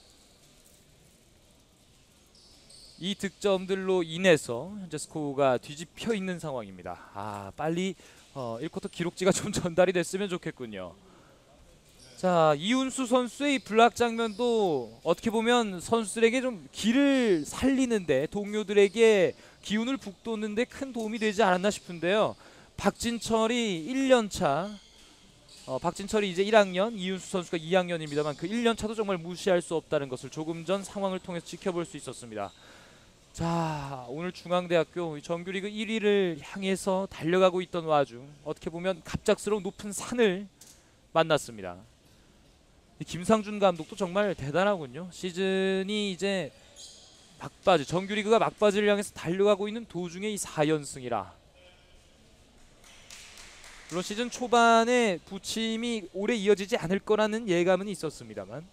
[SPEAKER 2] 이 득점들로 인해서 현재 스코어가 뒤집혀 있는 상황입니다. 빨리 1쿼터 기록지가 좀 전달이 됐으면 좋겠군요. 자, 이윤수 선수의 이 블락 장면도 어떻게 보면 선수들에게 좀 길을 살리는데, 동료들에게 기운을 북돋는데 큰 도움이 되지 않았나 싶은데요. 박진철이 1년차, 박진철이 이제 1학년, 이윤수 선수가 2학년입니다만 그 1년차도 정말 무시할 수 없다는 것을 조금 전 상황을 통해서 지켜볼 수 있었습니다. 자, 오늘 중앙대학교 정규리그 1위를 향해서 달려가고 있던 와중 어떻게 보면 갑작스러운 높은 산을 만났습니다. 김상준 감독도 정말 대단하군요. 시즌이 이제 막바지, 정규리그가 막바지를 향해서 달려가고 있는 도중에 이 4연승이라. 물론 시즌 초반에 부침이 오래 이어지지 않을 거라는 예감은 있었습니다만,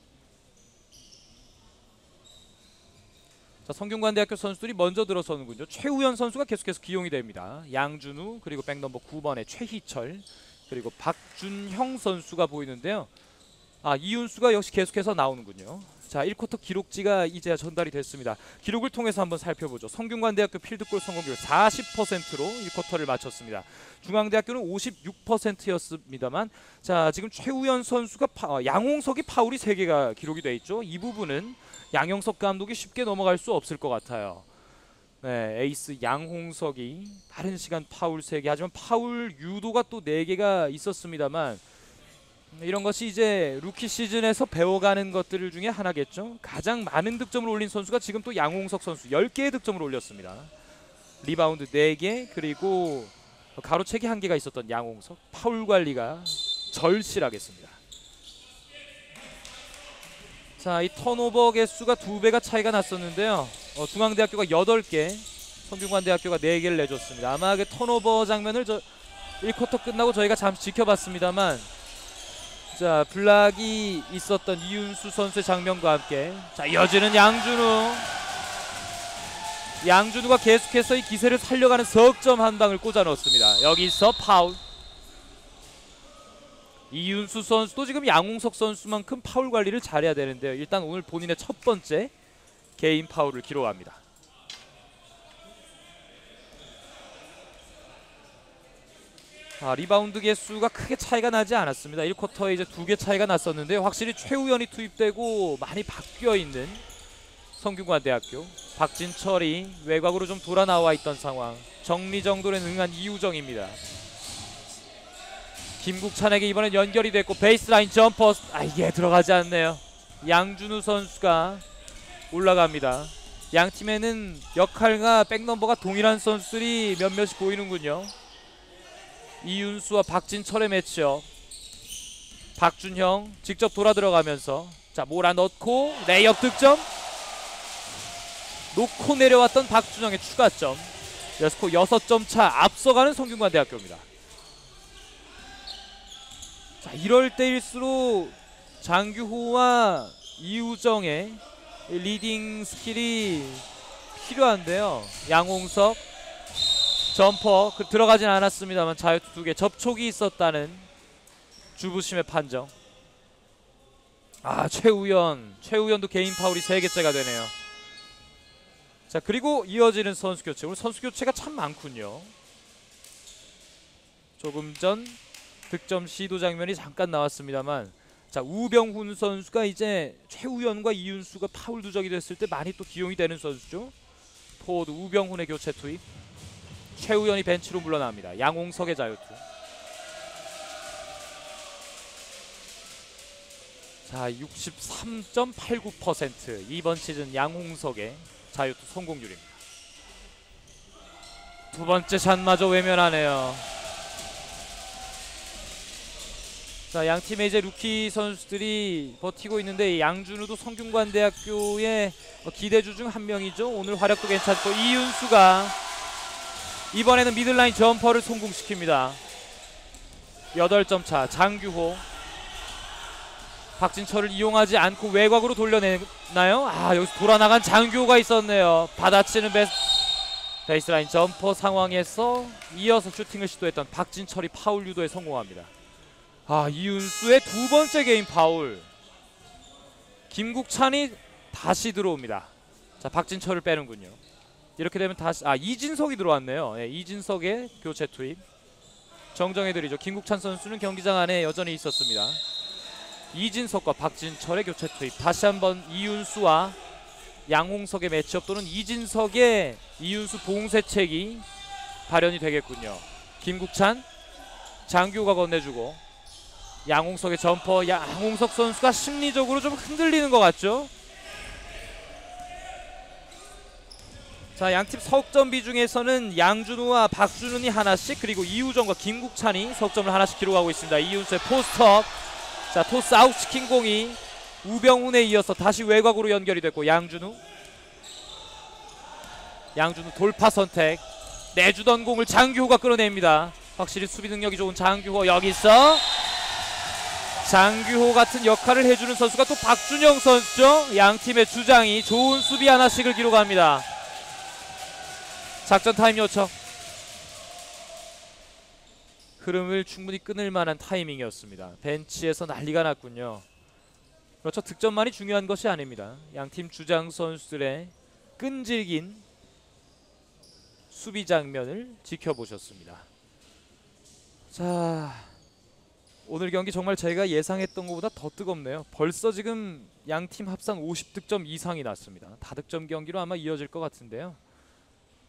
[SPEAKER 2] 자, 성균관대학교 선수들이 먼저 들어서는군요. 최우연 선수가 계속해서 기용이 됩니다. 양준우, 그리고 백넘버 9번의 최희철, 그리고 박준형 선수가 보이는데요. 이윤수가 역시 계속해서 나오는군요. 자, 1쿼터 기록지가 이제야 전달이 됐습니다. 기록을 통해서 한번 살펴보죠. 성균관대학교 필드골 성공률 40%로 1쿼터를 마쳤습니다. 중앙대학교는 56%였습니다만, 자, 지금 최우연 선수가 양홍석이 파울이 3개가 기록이 돼 있죠. 이 부분은 양영석 감독이 쉽게 넘어갈 수 없을 것 같아요. 네, 에이스 양홍석이 빠른 시간 파울 3개, 하지만 파울 유도가 또 4개가 있었습니다만 이런 것이 이제 루키 시즌에서 배워가는 것들 중에 하나겠죠. 가장 많은 득점을 올린 선수가 지금 또 양홍석 선수 10개의 득점을 올렸습니다. 리바운드 4개, 그리고 가로채기 1개가 있었던 양홍석. 파울 관리가 절실하겠습니다. 자, 이 턴오버 개수가 2배가 차이가 났었는데요. 중앙대학교가 8개, 성균관대학교가 4개를 내줬습니다. 아마 그 턴오버 장면을 1쿼터 끝나고 저희가 잠시 지켜봤습니다만, 자, 블락이 있었던 이윤수 선수의 장면과 함께 자, 이어지는 양준우가 계속해서 이 기세를 살려가는 석점 한 방을 꽂아 넣었습니다. 여기서 파울. 이윤수 선수도 지금 양홍석 선수만큼 파울 관리를 잘해야 되는데요. 일단 오늘 본인의 첫 번째 개인 파울을 기록합니다. 리바운드 개수가 크게 차이가 나지 않았습니다. 1쿼터에 이제 2개 차이가 났었는데 확실히 최우현이 투입되고 많이 바뀌어있는 성균관대학교. 박진철이 외곽으로 좀 돌아 나와 있던 상황. 정리정돈에 능한 이우정입니다. 김국찬에게 이번엔 연결이 됐고 베이스라인 점퍼, 이게 들어가지 않네요. 양준우 선수가 올라갑니다. 양 팀에는 역할과 백넘버가 동일한 선수들이 몇몇이 보이는군요. 이윤수와 박진철의 매치업. 박준형 직접 돌아 들어가면서 자, 몰아넣고 레이업 득점. 놓고 내려왔던 박준형의 추가점. 여스코 6점 차 앞서가는 성균관대학교입니다. 자, 이럴 때일수록 장규호와 이우정의 리딩 스킬이 필요한데요. 양홍석 점퍼 들어가진 않았습니다만 자유투 2개, 접촉이 있었다는 주부심의 판정. 최우현도 개인 파울이 3개째가 되네요. 자, 그리고 이어지는 선수 교체. 오늘 선수 교체가 참 많군요. 조금 전 득점 시도 장면이 잠깐 나왔습니다만, 자, 우병훈 선수가 이제 최우현과 이윤수가 파울 누적이 됐을 때 많이 또 기용이 되는 선수죠. 포워드 우병훈의 교체 투입. 최우현이 벤치로 물러납니다. 양홍석의 자유투. 자, 63.89% 이번 시즌 양홍석의 자유투 성공률입니다. 두 번째 샷마저 외면하네요. 자, 양 팀의 이제 루키 선수들이 버티고 있는데 양준우도 성균관대학교의 기대주 중 한 명이죠. 오늘 활약도 괜찮고 이윤수가 이번에는 미들라인 점퍼를 성공시킵니다. 8점 차. 장규호 박진철을 이용하지 않고 외곽으로 돌려내나요? 여기서 돌아나간 장규호가 있었네요. 받아치는 베이스라인 점퍼 상황에서 이어서 슈팅을 시도했던 박진철이 파울 유도에 성공합니다. 이윤수의 두 번째 개인 파울. 김국찬이 다시 들어옵니다. 자, 박진철을 빼는군요. 이렇게 되면 다시 이진석이 들어왔네요. 네, 이진석의 교체 투입. 정정해드리죠. 김국찬 선수는 경기장 안에 여전히 있었습니다. 이진석과 박진철의 교체 투입. 다시 한번 이윤수와 양홍석의 매치업 또는 이진석의 이윤수 봉쇄책이 발현이 되겠군요. 김국찬, 장규호가 건네주고 양홍석의 점퍼. 양홍석 선수가 심리적으로 좀 흔들리는 것 같죠? 자, 양팀 석점 비중에서는 양준우와 박준훈이 하나씩, 그리고 이우정과 김국찬이 석점을 하나씩 기록하고 있습니다. 이윤수의 포스트업. 자, 토스 아웃시킨 공이 우병훈에 이어서 다시 외곽으로 연결이 됐고 양준우 돌파 선택. 내주던 공을 장규호가 끌어냅니다. 확실히 수비 능력이 좋은 장규호. 여기서 장규호 같은 역할을 해주는 선수가 또 박준영 선수죠. 양팀의 주장이 좋은 수비 하나씩을 기록합니다. 작전 타임 요청. 흐름을 충분히 끊을 만한 타이밍이었습니다. 벤치에서 난리가 났군요. 그렇죠. 득점만이 중요한 것이 아닙니다. 양팀 주장 선수들의 끈질긴 수비 장면을 지켜보셨습니다. 자, 오늘 경기 정말 제가 예상했던 것보다 더 뜨겁네요. 벌써 지금 양팀 합산 50득점 이상이 났습니다. 다득점 경기로 아마 이어질 것 같은데요.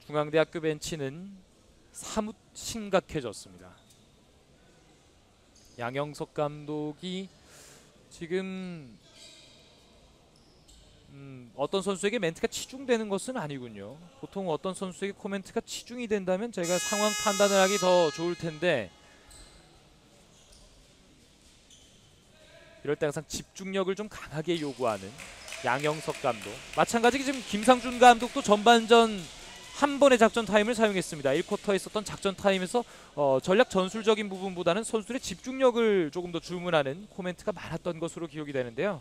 [SPEAKER 2] 중앙대학교 벤치는 사뭇 심각해졌습니다. 양영석 감독이 지금 어떤 선수에게 멘트가 치중되는 것은 아니군요. 보통 어떤 선수에게 코멘트가 치중이 된다면 저희가 상황 판단을 하기 더 좋을 텐데 이럴 때 항상 집중력을 좀 강하게 요구하는 양영석 감독. 마찬가지로 지금 김상준 감독도 전반전 한 번의 작전 타임을 사용했습니다. 1쿼터에 있었던 작전 타임에서 전략 전술적인 부분보다는 선수들의 집중력을 조금 더 주문하는 코멘트가 많았던 것으로 기억이 되는데요.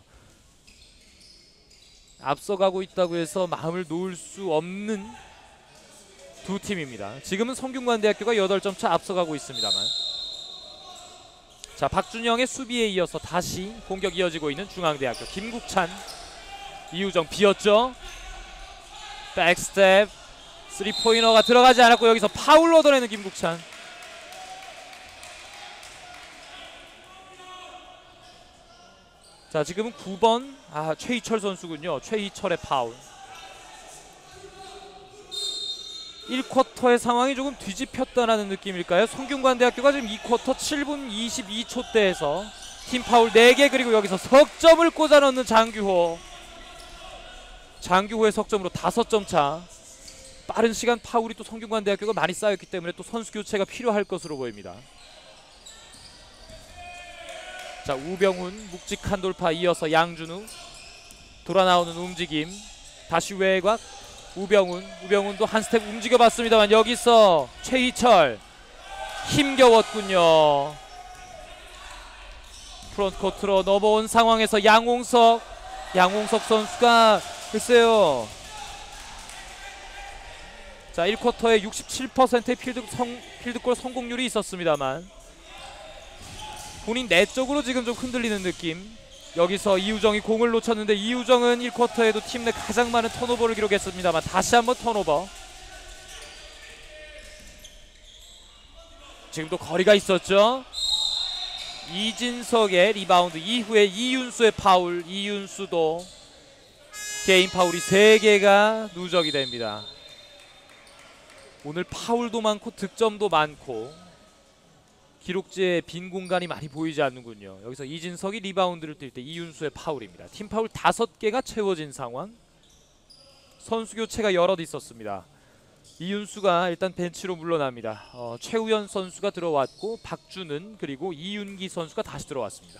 [SPEAKER 2] 앞서가고 있다고 해서 마음을 놓을 수 없는 두 팀입니다. 지금은 성균관대학교가 8점 차 앞서가고 있습니다만, 자, 박준영의 수비에 이어서 다시 공격 이어지고 있는 중앙대학교. 김국찬, 이우정 비었죠. 백스텝 3포인터가 들어가지 않았고 여기서 파울 얻어내는 김국찬. 자, 지금은 9번 최희철 선수군요. 최희철의 파울. 1쿼터의 상황이 조금 뒤집혔다는 느낌일까요? 성균관대학교가 지금 2쿼터 7분 22초대에서 팀 파울 4개, 그리고 여기서 석점을 꽂아 넣는 장규호. 장규호의 석점으로 5점 차. 빠른 시간 파울이 또 성균관대학교가 많이 쌓였기 때문에 또 선수 교체가 필요할 것으로 보입니다. 자, 우병훈 묵직한 돌파 이어서 양준우. 돌아 나오는 움직임. 다시 외곽. 우병훈도 한 스텝 움직여봤습니다만 여기서 최희철 힘겨웠군요. 프론트코트로 넘어온 상황에서 양홍석 선수가 글쎄요. 자, 1쿼터에 67%의 필드골 성공률이 있었습니다만 본인 내적으로 지금 좀 흔들리는 느낌. 여기서 이우정이 공을 놓쳤는데 이우정은 1쿼터에도 팀 내 가장 많은 턴오버를 기록했습니다만 다시 한번 턴오버. 지금도 거리가 있었죠. 이진석의 리바운드 이후에 이윤수의 파울. 이윤수도 개인 파울이 3개가 누적이 됩니다. 오늘 파울도 많고 득점도 많고 기록지에 빈 공간이 많이 보이지 않는군요. 여기서 이진석이 리바운드를 뛸 때 이윤수의 파울입니다. 팀 파울 5개가 채워진 상황. 선수 교체가 여럿 있었습니다. 이윤수가 일단 벤치로 물러납니다. 최우현 선수가 들어왔고 박준은 그리고 이윤기 선수가 다시 들어왔습니다.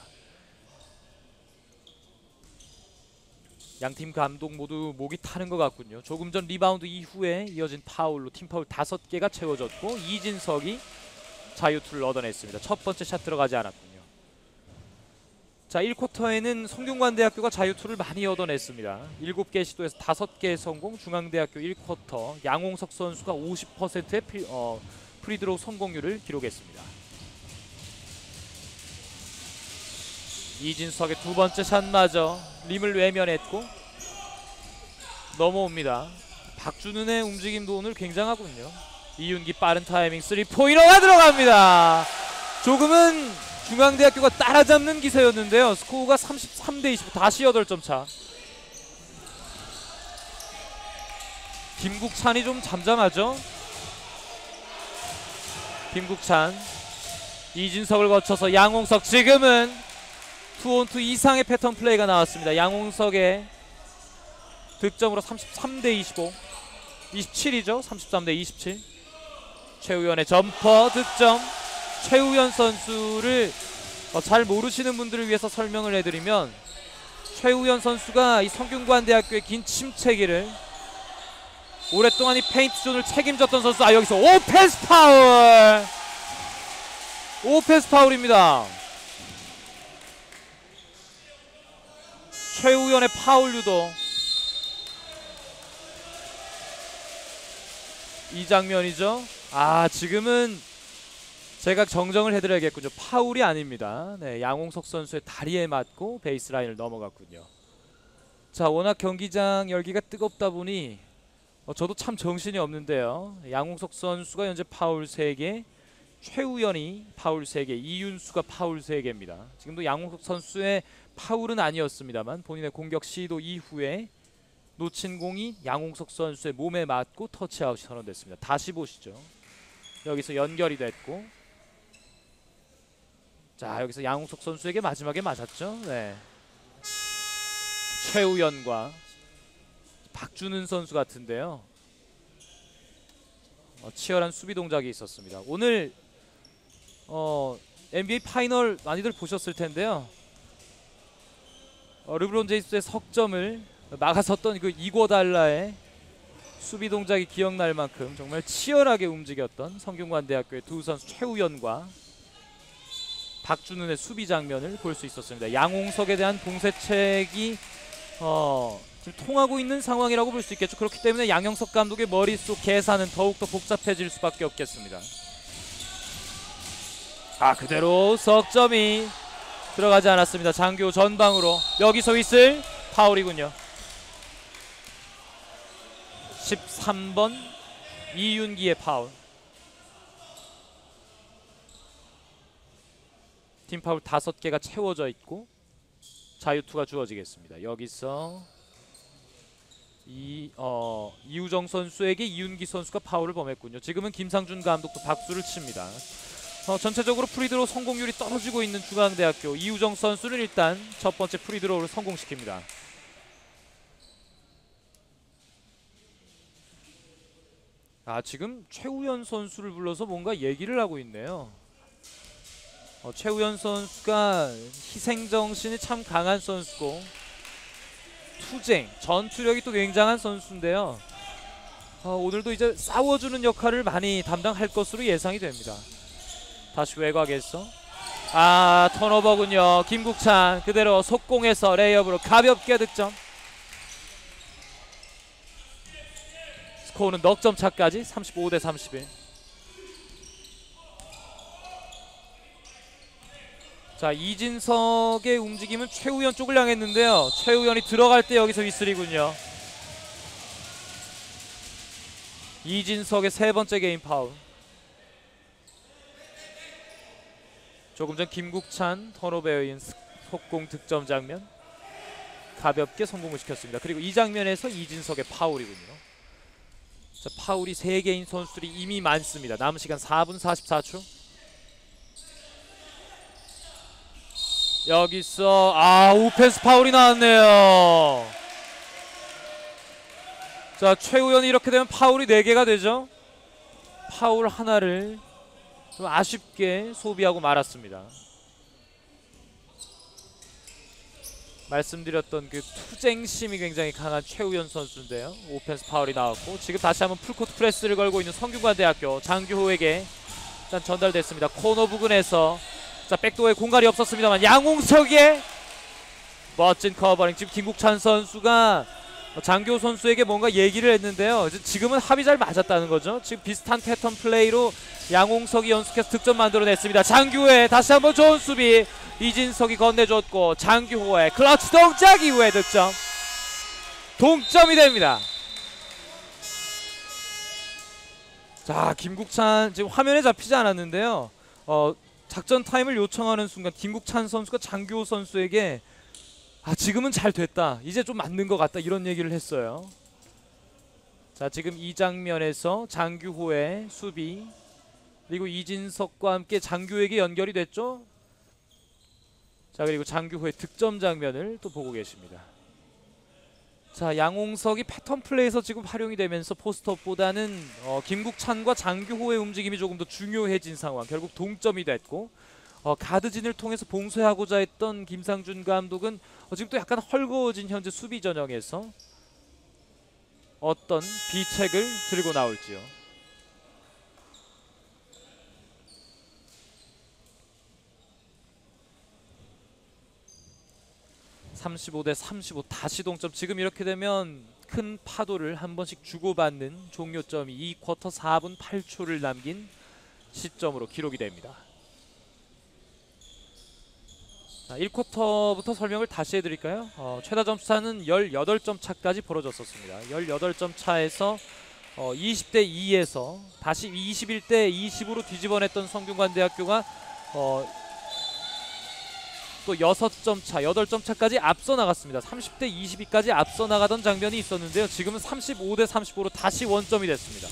[SPEAKER 2] 양팀 감독 모두 목이 타는 것 같군요. 조금 전 리바운드 이후에 이어진 파울로 팀 파울 5개가 채워졌고 이진석이 자유투를 얻어냈습니다. 첫 번째 샷 들어가지 않았군요. 자, 1쿼터에는 성균관대학교가 자유투를 많이 얻어냈습니다. 7개 시도에서 5개 성공. 중앙대학교 1쿼터 양홍석 선수가 50%의 프리드로우 성공률을 기록했습니다. 이진석의 두 번째 샷마저 림을 외면했고 넘어옵니다. 박준은의 움직임도 오늘 굉장하군요. 이윤기 빠른 타이밍 3포인터가 들어갑니다. 조금은 중앙대학교가 따라잡는 기세였는데요. 스코어가 33대25 다시 8점 차. 김국찬이 좀 잠잠하죠. 김국찬 이진석을 거쳐서 양홍석. 지금은 2on2 이상의 패턴 플레이가 나왔습니다. 양홍석의 득점으로 33대25 27이죠. 33대27. 최우현의 점퍼 득점. 최우현 선수를 잘 모르시는 분들을 위해서 설명을 해드리면 최우현 선수가 이 성균관대학교의 긴 침체기를 오랫동안 이 페인트존을 책임졌던 선수. 여기서 오펜스 파울! 오펜스 파울입니다. 최우현의 파울 유도. 이 장면이죠. 지금은 제가 정정을 해드려야겠군요. 파울이 아닙니다. 네, 양홍석 선수의 다리에 맞고 베이스라인을 넘어갔군요. 자, 워낙 경기장 열기가 뜨겁다 보니 저도 참 정신이 없는데요. 양홍석 선수가 현재 파울 3개, 최우현이 파울 3개, 이윤수가 파울 3개입니다. 지금도 양홍석 선수의 파울은 아니었습니다만 본인의 공격 시도 이후에 놓친 공이 양홍석 선수의 몸에 맞고 터치아웃이 선언됐습니다. 다시 보시죠. 여기서 연결이 됐고, 자 여기서 양홍석 선수에게 마지막에 맞았죠. 네. 최우연과 박준은 선수 같은데요. 치열한 수비 동작이 있었습니다. 오늘 NBA 파이널 많이들 보셨을 텐데요. 르브론 제임스의 석점을 막아섰던 그 이고달라의 수비 동작이 기억날 만큼 정말 치열하게 움직였던 성균관대학교의 두 선수 최우연과 박준은의 수비 장면을 볼 수 있었습니다. 양홍석에 대한 봉쇄책이 지금 통하고 있는 상황이라고 볼 수 있겠죠. 그렇기 때문에 양영석 감독의 머릿속 계산은 더욱더 복잡해질 수밖에 없겠습니다. 그대로 석점이 들어가지 않았습니다. 장교 전방으로. 여기서 휘슬 파울이군요. 13번 이윤기의 파울. 팀 파울 5개가 채워져 있고 자유투가 주어지겠습니다. 여기서 이우정 선수에게 이윤기 선수가 파울을 범했군요. 지금은 김상준 감독도 박수를 칩니다. 전체적으로 프리드로 성공률이 떨어지고 있는 중앙대학교. 이우정 선수는 일단 첫 번째 프리드로우를 성공시킵니다. 지금 최우연 선수를 불러서 뭔가 얘기를 하고 있네요. 최우연 선수가 희생정신이 참 강한 선수고 투쟁, 전투력이 또 굉장한 선수인데요. 오늘도 이제 싸워주는 역할을 많이 담당할 것으로 예상이 됩니다. 다시 외곽에서 턴오버군요. 김국찬 그대로 속공해서 레이업으로 가볍게 득점. 스코어는 넉 점 차까지 35대 31. 자, 이진석의 움직임은 최우연 쪽을 향했는데요. 최우연이 들어갈 때 여기서 휘슬이군요. 이진석의 세 번째 개인 파울. 조금 전 김국찬 턴오버에 의한 속공 득점 장면 가볍게 성공을 시켰습니다. 그리고 이 장면에서 이진석의 파울이군요. 자, 파울이 3개인 선수들이 이미 많습니다. 남은 시간 4분 44초. 여기서 오펜스 파울이 나왔네요. 자, 최우연이 이렇게 되면 파울이 4개가 되죠. 파울 하나를 좀 아쉽게 소비하고 말았습니다. 말씀드렸던 그 투쟁심이 굉장히 강한 최우연 선수인데요. 오펜스 파울이 나왔고, 지금 다시 한번 풀코트 프레스를 걸고 있는 성균관대학교. 장규호에게 일단 전달됐습니다. 코너 부근에서 자, 백도어에 공간이 없었습니다만 양홍석의 멋진 커버링. 지금 김국찬 선수가 장규호 선수에게 뭔가 얘기를 했는데요. 지금은 합이 잘 맞았다는 거죠. 지금 비슷한 패턴 플레이로 양홍석이 연속해서 득점 만들어냈습니다. 장규호의 다시 한번 좋은 수비. 이진석이 건네줬고 장규호의 클러치 동작 이후에 득점. 동점이 됩니다. 자, 김국찬 지금 화면에 잡히지 않았는데요. 작전 타임을 요청하는 순간 김국찬 선수가 장규호 선수에게 지금은 잘 됐다, 이제 좀 맞는 것 같다, 이런 얘기를 했어요. 자, 지금 이 장면에서 장규호의 수비 그리고 이진석과 함께 장규호에게 연결이 됐죠. 자, 그리고 장규호의 득점 장면을 또 보고 계십니다. 자, 양홍석이 패턴 플레이에서 지금 활용이 되면서 포스트업보다는 김국찬과 장규호의 움직임이 조금 더 중요해진 상황. 결국 동점이 됐고, 가드진을 통해서 봉쇄하고자 했던 김상준 감독은 지금 또 약간 헐거워진 현재 수비 전형에서 어떤 비책을 들고 나올지요. (35대 35) 다시 동점. 지금 이렇게 되면 큰 파도를 한 번씩 주고받는 종료점이 2쿼터 4분 8초를 남긴 시점으로 기록이 됩니다. 자, 1쿼터부터 설명을 다시 해드릴까요? 최다 점수차는 18점 차까지 벌어졌었습니다. 18점 차에서 20대 2에서 다시 21대 20으로 뒤집어냈던 성균관대학교가 또 6점 차, 8점 차까지 앞서 나갔습니다. 30대 22까지 앞서 나가던 장면이 있었는데요. 지금은 35대 35로 다시 원점이 됐습니다.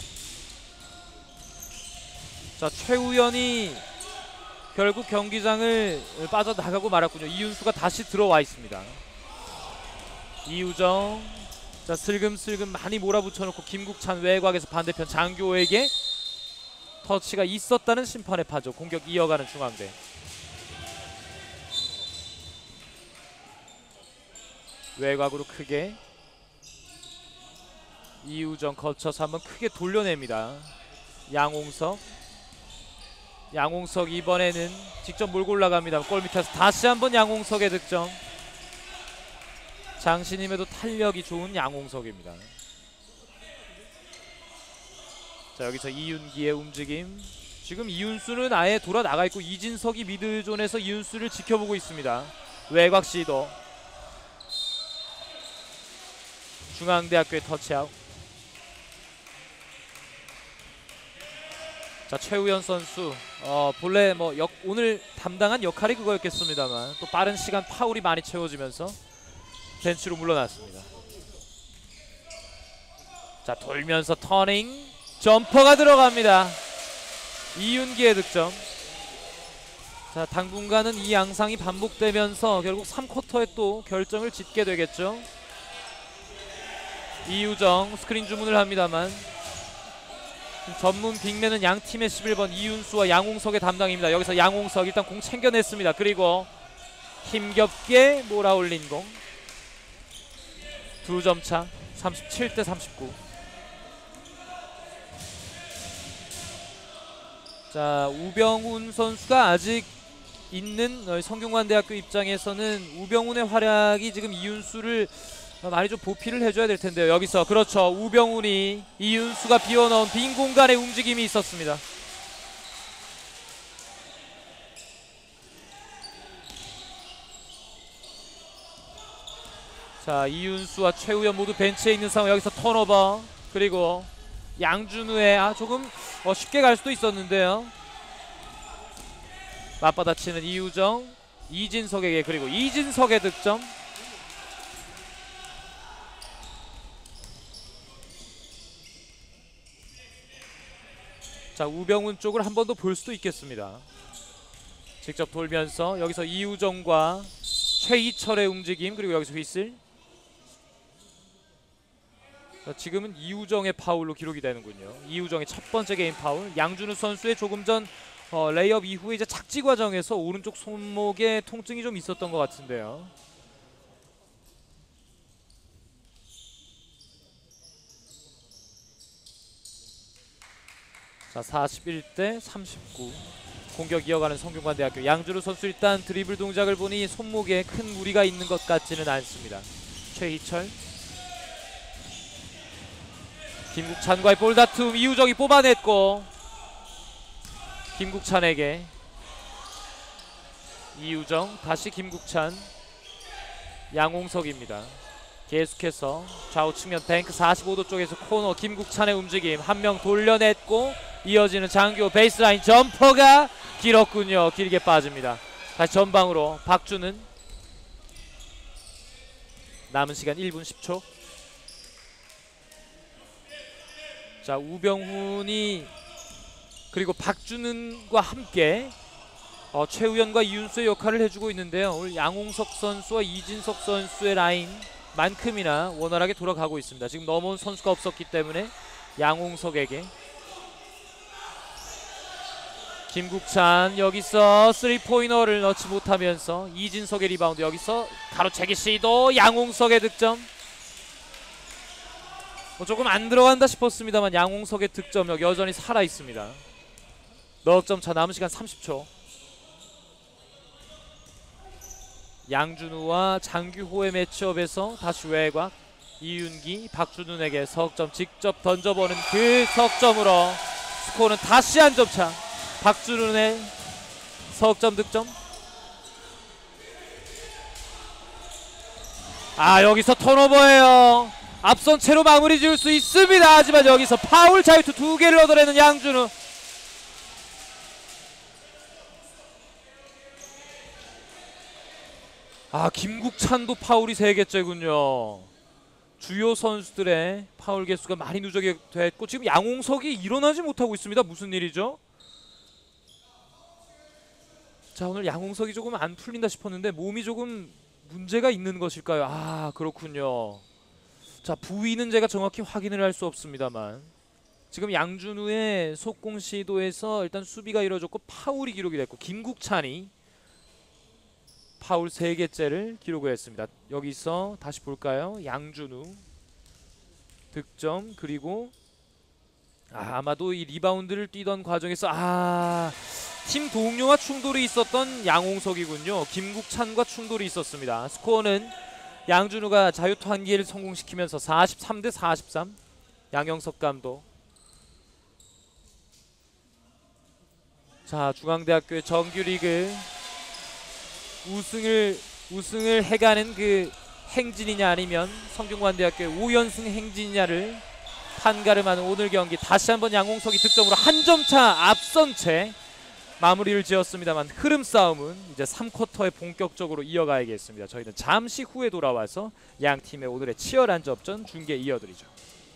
[SPEAKER 2] 자, 최우연이 결국 경기장을 빠져나가고 말았군요. 이윤수가 다시 들어와 있습니다. 이우정, 자, 슬금슬금 많이 몰아붙여놓고 김국찬 외곽에서 반대편 장교에게 터치가 있었다는 심판의 파죠. 공격 이어가는 중앙대. 외곽으로 크게 이우정 거쳐서 한번 크게 돌려냅니다. 양홍석 이번에는 직접 몰고 올라갑니다. 골밑에서 다시 한번 양홍석의 득점. 장신임에도 탄력이 좋은 양홍석입니다. 자, 여기서 이윤기의 움직임. 지금 이윤수는 아예 돌아 나가 있고 이진석이 미드존에서 이윤수를 지켜보고 있습니다. 외곽 시도. 중앙대학교의 터치아웃. 자, 최우연 선수 본래 뭐 오늘 담당한 역할이 그거였겠습니다만 또 빠른 시간 파울이 많이 채워지면서 벤치로 물러났습니다. 자, 돌면서 터닝 점퍼가 들어갑니다. 이윤기의 득점. 자, 당분간은 이 양상이 반복되면서 결국 3쿼터에 또 결정을 짓게 되겠죠. 이우정 스크린 주문을 합니다만 전문 빅맨은 양팀의 11번 이윤수와 양홍석의 담당입니다. 여기서 양홍석 일단 공 챙겨냈습니다. 그리고 힘겹게 몰아올린 공. 2점 차 37대 39. 자, 우병훈 선수가 아직 있는 성균관대학교 입장에서는 우병훈의 활약이 지금 이윤수를 많이 좀 보필을 해줘야 될 텐데요. 여기서 그렇죠. 우병훈이 이윤수가 비워넣은 빈 공간에 움직임이 있었습니다. 자, 이윤수와 최우연 모두 벤치에 있는 상황. 여기서 턴오버. 그리고 양준우의 조금 쉽게 갈 수도 있었는데요. 맞받아치는 이우정, 이진석에게. 그리고 이진석의 득점. 자, 우병훈 쪽을 한 번 더 볼 수도 있겠습니다. 직접 돌면서 여기서 이우정과 최희철의 움직임. 그리고 여기서 휘슬. 자, 지금은 이우정의 파울로 기록이 되는군요. 이우정의 첫 번째 개인 파울. 양준우 선수의 조금 전 레이업 이후에 이제 착지 과정에서 오른쪽 손목에 통증이 좀 있었던 것 같은데요. 자, 41대 39. 공격 이어가는 성균관대학교. 양준우 선수 일단 드리블 동작을 보니 손목에 큰 무리가 있는 것 같지는 않습니다. 최희철. 김국찬과의 볼 다툼. 이우정이 뽑아냈고 김국찬에게. 이우정 다시 김국찬. 양홍석입니다. 계속해서 좌우 측면 뱅크 45도 쪽에서 코너. 김국찬의 움직임. 한 명 돌려냈고 이어지는 장교 베이스라인 점퍼가 길었군요. 길게 빠집니다. 다시 전방으로 박주는. 남은 시간 1분 10초. 자, 우병훈이 그리고 박주는과 함께 최우연과 이윤수의 역할을 해주고 있는데요. 오늘 양홍석 선수와 이진석 선수의 라인만큼이나 원활하게 돌아가고 있습니다. 지금 넘어온 선수가 없었기 때문에 양홍석에게. 김국찬 여기서 3포인터를 넣지 못하면서 이진석의 리바운드. 여기서 가로채기 시도. 양홍석의 득점. 조금 안 들어간다 싶었습니다만 양홍석의 득점력 여전히 살아있습니다. 넉점 차. 남은 시간 30초. 양준우와 장규호의 매치업에서 다시 외곽. 이윤기 박준훈에게 석점 직접 던져보는 그 석점으로 스코어는 다시 한 점 차. 박준훈의 석점 득점. 여기서 턴오버예요. 앞선 채로 마무리 지을 수 있습니다. 하지만 여기서 파울 자유투 2개를 얻어내는 양준우. 아, 김국찬도 파울이 3개째군요. 주요 선수들의 파울 개수가 많이 누적이 됐고 지금 양홍석이 일어나지 못하고 있습니다. 무슨 일이죠? 자, 오늘 양홍석이 조금 안 풀린다 싶었는데 몸이 조금 문제가 있는 것일까요? 아, 그렇군요. 자, 부위는 제가 정확히 확인을 할 수 없습니다만 지금 양준우의 속공 시도에서 일단 수비가 이루어졌고 파울이 기록이 됐고 김국찬이 파울 3개째를 기록을 했습니다. 여기서 다시 볼까요? 양준우 득점, 그리고 아마도 이 리바운드를 뛰던 과정에서 팀 동료와 충돌이 있었던 양홍석이군요. 김국찬과 충돌이 있었습니다. 스코어는 양준우가 자유투 1개를 성공시키면서 43대 43. 양영석 감독. 자, 중앙대학교의 정규리그 우승을 해가는 그 행진이냐 아니면 성균관대학교의 5연승 행진이냐를 판가름하는 오늘 경기. 다시 한번 양홍석이 득점으로 한 점차 앞선 채 마무리를 지었습니다만 흐름 싸움은 이제 3쿼터에 본격적으로 이어가야겠습니다. 저희는 잠시 후에 돌아와서 양 팀의 오늘의 치열한 접전 중계 이어드리죠.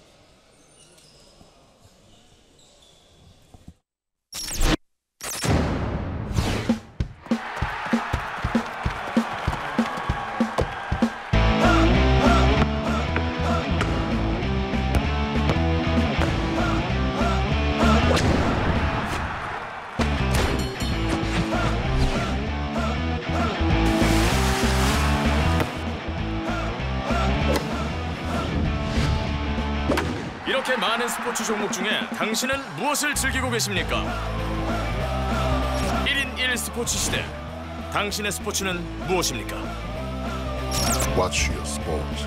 [SPEAKER 3] 이렇게 많은 스포츠 종목 중에 당신은 무엇을 즐기고 계십니까? 1인 1 스포츠 시대. 당신의 스포츠는 무엇입니까?
[SPEAKER 4] Watch your sport.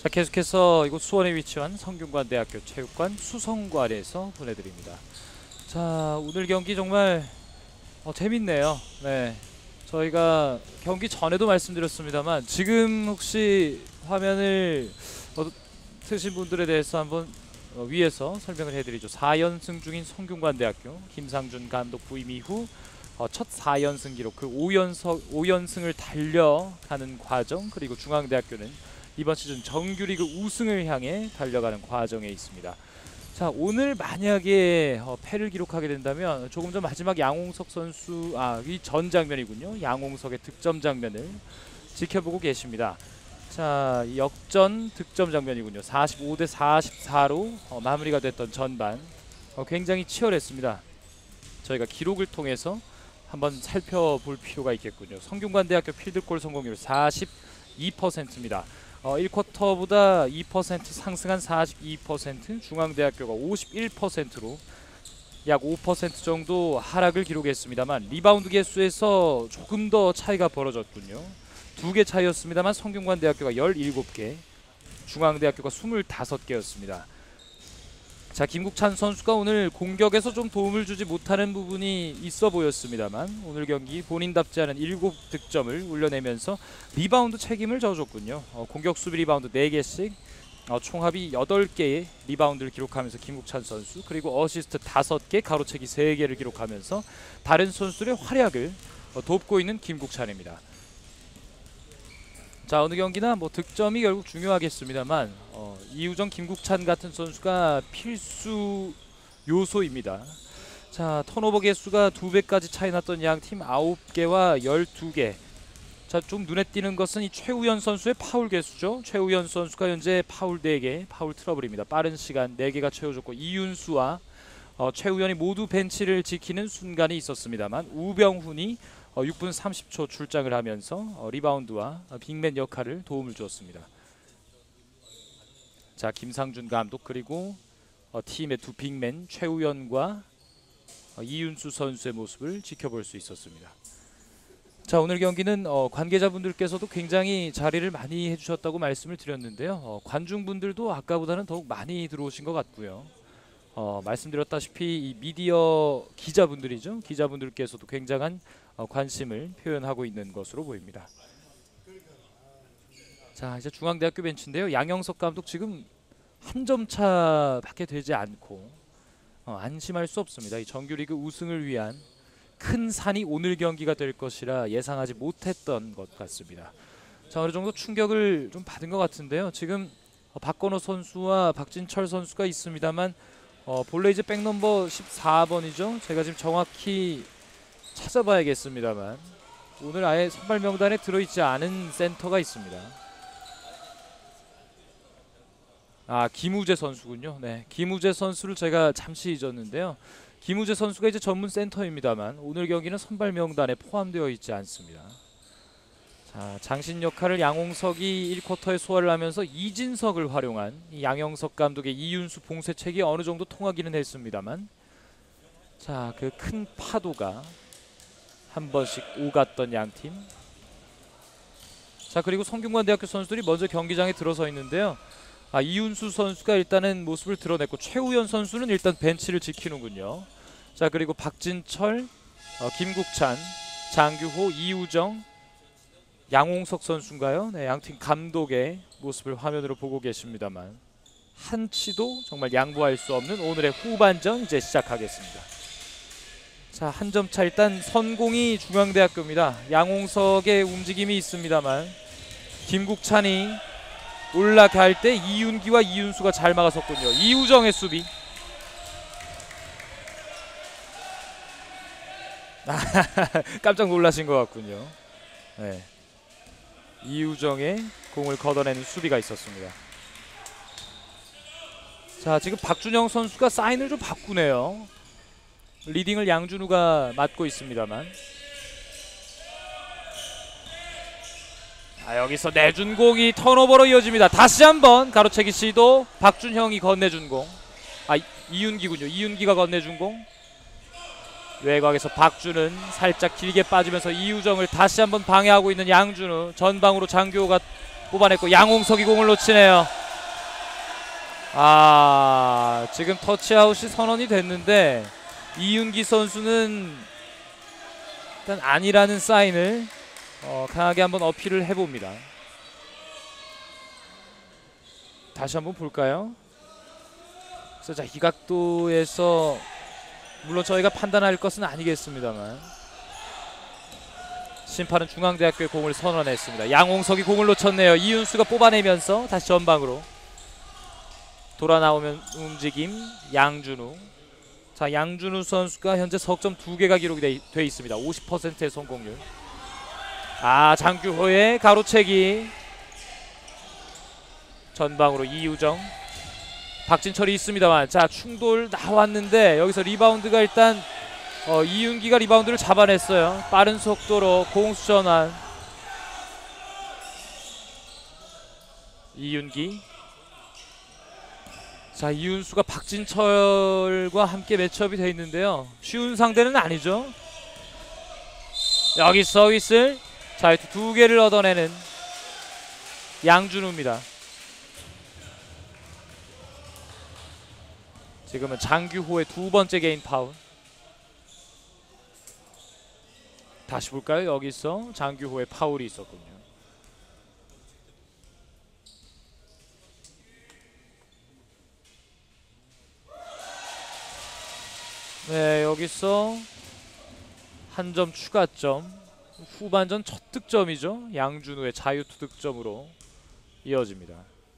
[SPEAKER 2] 자, 계속해서 이곳 수원에 위치한 성균관대학교 체육관 수성관에서 보내드립니다. 자, 오늘 경기 정말 재밌네요. 네, 저희가 경기 전에도 말씀드렸습니다만 지금 혹시 화면을 트신 분들에 대해서 한번 위에서 설명을 해드리죠. 4연승 중인 성균관대학교 김상준 감독 부임 이후 첫 4연승 기록, 그 5연승을 달려가는 과정, 그리고 중앙대학교는 이번 시즌 정규리그 우승을 향해 달려가는 과정에 있습니다. 자, 오늘 만약에 패를 기록하게 된다면 조금 전 마지막 양홍석 선수 이 전 장면이군요. 양홍석의 득점 장면을 지켜보고 계십니다. 자, 역전 득점 장면이군요. 45대 44로 마무리가 됐던 전반 굉장히 치열했습니다. 저희가 기록을 통해서 한번 살펴볼 필요가 있겠군요. 성균관대학교 필드골 성공률 42%입니다. 1쿼터보다 2% 상승한 42%, 중앙대학교가 51%로 약 5% 정도 하락을 기록했습니다만 리바운드 개수에서 조금 더 차이가 벌어졌군요. 2개 차이였습니다만 성균관대학교가 17개, 중앙대학교가 25개였습니다. 자, 김국찬 선수가 오늘 공격에서 좀 도움을 주지 못하는 부분이 있어 보였습니다만 오늘 경기 본인답지 않은 7득점을 올려내면서 리바운드 책임을 져줬군요. 공격 수비 리바운드 4개씩 총합이 8개의 리바운드를 기록하면서 김국찬 선수, 그리고 어시스트 5개, 가로채기 3개를 기록하면서 다른 선수들의 활약을 돕고 있는 김국찬입니다. 자, 어느 경기나 득점이 결국 중요하겠습니다만 이우정, 김국찬 같은 선수가 필수 요소입니다. 자, 턴오버 개수가 2배까지 차이 났던 양팀 9개와 12개. 자, 좀 눈에 띄는 것은 이 최우현 선수의 파울 개수죠. 최우현 선수가 현재 파울 4개, 파울 트러블입니다. 빠른 시간 4개가 채워졌고 이윤수와 최우현이 모두 벤치를 지키는 순간이 있었습니다만 우병훈이 6분 30초 출장을 하면서 리바운드와 빅맨 역할을 도움을 주었습니다. 자, 김상준 감독, 그리고 팀의 두 빅맨 최우현과 이윤수 선수의 모습을 지켜볼 수 있었습니다. 자, 오늘 경기는 관계자분들께서도 굉장히 자리를 많이 해주셨다고 말씀을 드렸는데요. 관중분들도 아까보다는 더욱 많이 들어오신 것 같고요. 말씀드렸다시피 이 미디어 기자분들이죠. 기자분들께서도 굉장한 관심을 표현하고 있는 것으로 보입니다. 자, 이제 중앙대학교 벤치인데요. 양영석 감독 지금 한 점 차밖에 되지 않고 안심할 수 없습니다. 이 정규리그 우승을 위한 큰 산이 오늘 경기가 될 것이라 예상하지 못했던 것 같습니다. 자, 어느 정도 충격을 좀 받은 것 같은데요. 지금 박건호 선수와 박진철 선수가 있습니다만 본래 이제 백넘버 14번이죠. 제가 지금 정확히 찾아봐야겠습니다만 오늘 아예 선발 명단에 들어있지 않은 센터가 있습니다. 김우재 선수군요. 네, 김우재 선수를 제가 잠시 잊었는데요. 김우재 선수가 이제 전문 센터입니다만 오늘 경기는 선발 명단에 포함되어 있지 않습니다. 자, 장신 역할을 양홍석이 1쿼터에 소화를 하면서 이진석을 활용한 이 양영석 감독의 이윤수 봉쇄책이 어느 정도 통하기는 했습니다만, 자, 그 큰 파도가 한 번씩 오갔던 양팀. 자, 그리고 성균관대학교 선수들이 먼저 경기장에 들어서 있는데요. 이윤수 선수가 일단은 모습을 드러냈고 최우현 선수는 일단 벤치를 지키는군요. 자, 그리고 박진철, 김국찬, 장규호, 이우정, 양홍석 선수인가요? 네, 양팀 감독의 모습을 화면으로 보고 계십니다만 한치도 정말 양보할 수 없는 오늘의 후반전 이제 시작하겠습니다. 자, 한 점 차 일단 선공이 중앙대학교입니다. 양홍석의 움직임이 있습니다만 김국찬이 올라갈 때 이윤기와 이윤수가 잘 막아섰군요. 이우정의 수비. 깜짝 놀라신 것 같군요. 네. 이우정의 공을 걷어내는 수비가 있었습니다. 자, 지금 박준영 선수가 사인을 좀 바꾸네요. 리딩을 양준우가 맡고 있습니다만, 여기서 내준 공이 턴오버로 이어집니다. 다시 한번 가로채기 시도. 박준형이 건네준 공. 이윤기군요. 이윤기가 건네준 공. 외곽에서 박준은 살짝 길게 빠지면서 이우정을 다시 한번 방해하고 있는 양준우. 전방으로 장규호가 뽑아냈고 양홍석이 공을 놓치네요. 아, 지금 터치아웃이 선언이 됐는데 이윤기 선수는 일단 아니라는 사인을 강하게 한번 어필을 해봅니다. 다시 한번 볼까요? 그래서 자, 이 각도에서 물론 저희가 판단할 것은 아니겠습니다만 심판은 중앙대학교의 공을 선언했습니다. 양홍석이 공을 놓쳤네요. 이윤수가 뽑아내면서 다시 전방으로 돌아 나오면 움직임 양준우. 자, 양준우 선수가 현재 석점 2개가 기록이 돼 있습니다. 50%의 성공률. 아, 장규호의 가로채기. 전방으로 이유정. 박진철이 있습니다만 자, 충돌 나왔는데 여기서 리바운드가 일단 이윤기가 리바운드를 잡아냈어요. 빠른 속도로 공수 전환. 이윤기. 자, 이윤수가 박진철과 함께 매치업이 되어 있는데요. 쉬운 상대는 아니죠. 여기 서비스를 자유투 2개를 얻어내는 양준우입니다. 지금은 장규호의 2번째 개인 파울. 다시 볼까요? 여기서 장규호의 파울이 있었군요. 네, 여기서 한 점 추가점. 후반전 첫 득점이죠. 양준우의 자유투 득점으로 이어집니다.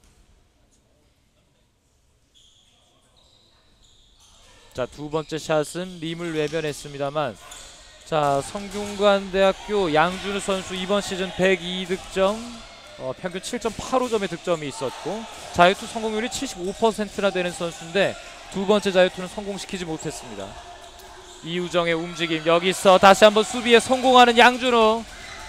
[SPEAKER 2] 자, 두 번째 샷은 림을 외면했습니다만 자, 성균관대학교 양준우 선수 이번 시즌 102득점, 평균 7.85점의 득점이 있었고 자유투 성공률이 75%나 되는 선수인데 두 번째 자유투는 성공시키지 못했습니다. 이우정의 움직임. 여기서 다시 한번 수비에 성공하는 양준우.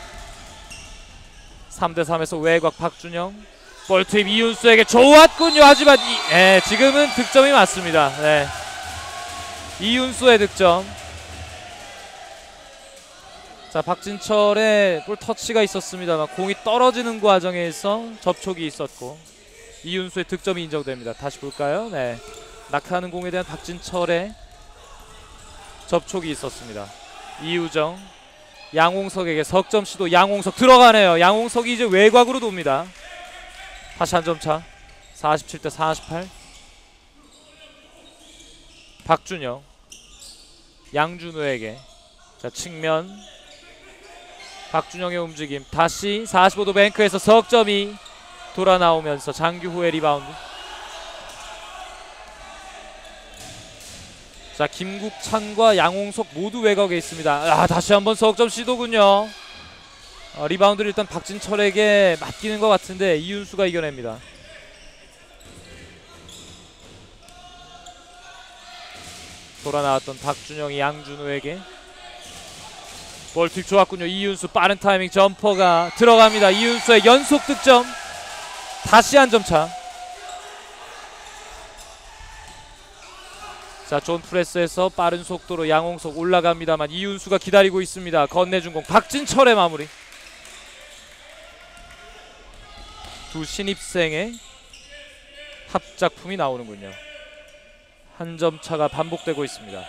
[SPEAKER 2] 3대3에서 외곽 박준영. 볼 투입 이윤수에게 좋았군요. 하지만 지금은 득점이 맞습니다. 네. 이윤수의 득점. 자, 박진철의 볼 터치가 있었습니다만 공이 떨어지는 과정에서 접촉이 있었고 이윤수의 득점이 인정됩니다. 다시 볼까요? 네. 낙하하는 공에 대한 박진철의 접촉이 있었습니다. 이우정. 양홍석에게 석점 시도. 양홍석 들어가네요. 양홍석이 이제 외곽으로 돕니다. 다시 한 점 차. 47대 48. 박준영. 양준우에게. 자, 측면. 박준영의 움직임. 다시 45도 뱅크에서 석점이 돌아 나오면서 장규호의 리바운드. 자, 김국찬과 양홍석 모두 외곽에 있습니다. 아, 다시 한번 석점 시도군요. 리바운드를 일단 박진철에게 맡기는 것 같은데 이윤수가 이겨냅니다. 돌아 나왔던 박준영이 양준우에게. 볼 투입 좋았군요. 이윤수 빠른 타이밍 점퍼가 들어갑니다. 이윤수의 연속 득점. 다시 한 점 차. 자, 존 프레스에서 빠른 속도로 양홍석 올라갑니다만 이윤수가 기다리고 있습니다. 건네준 공 박진철의 마무리. 두 신입생의 합작품이 나오는군요. 한 점 차가 반복되고 있습니다.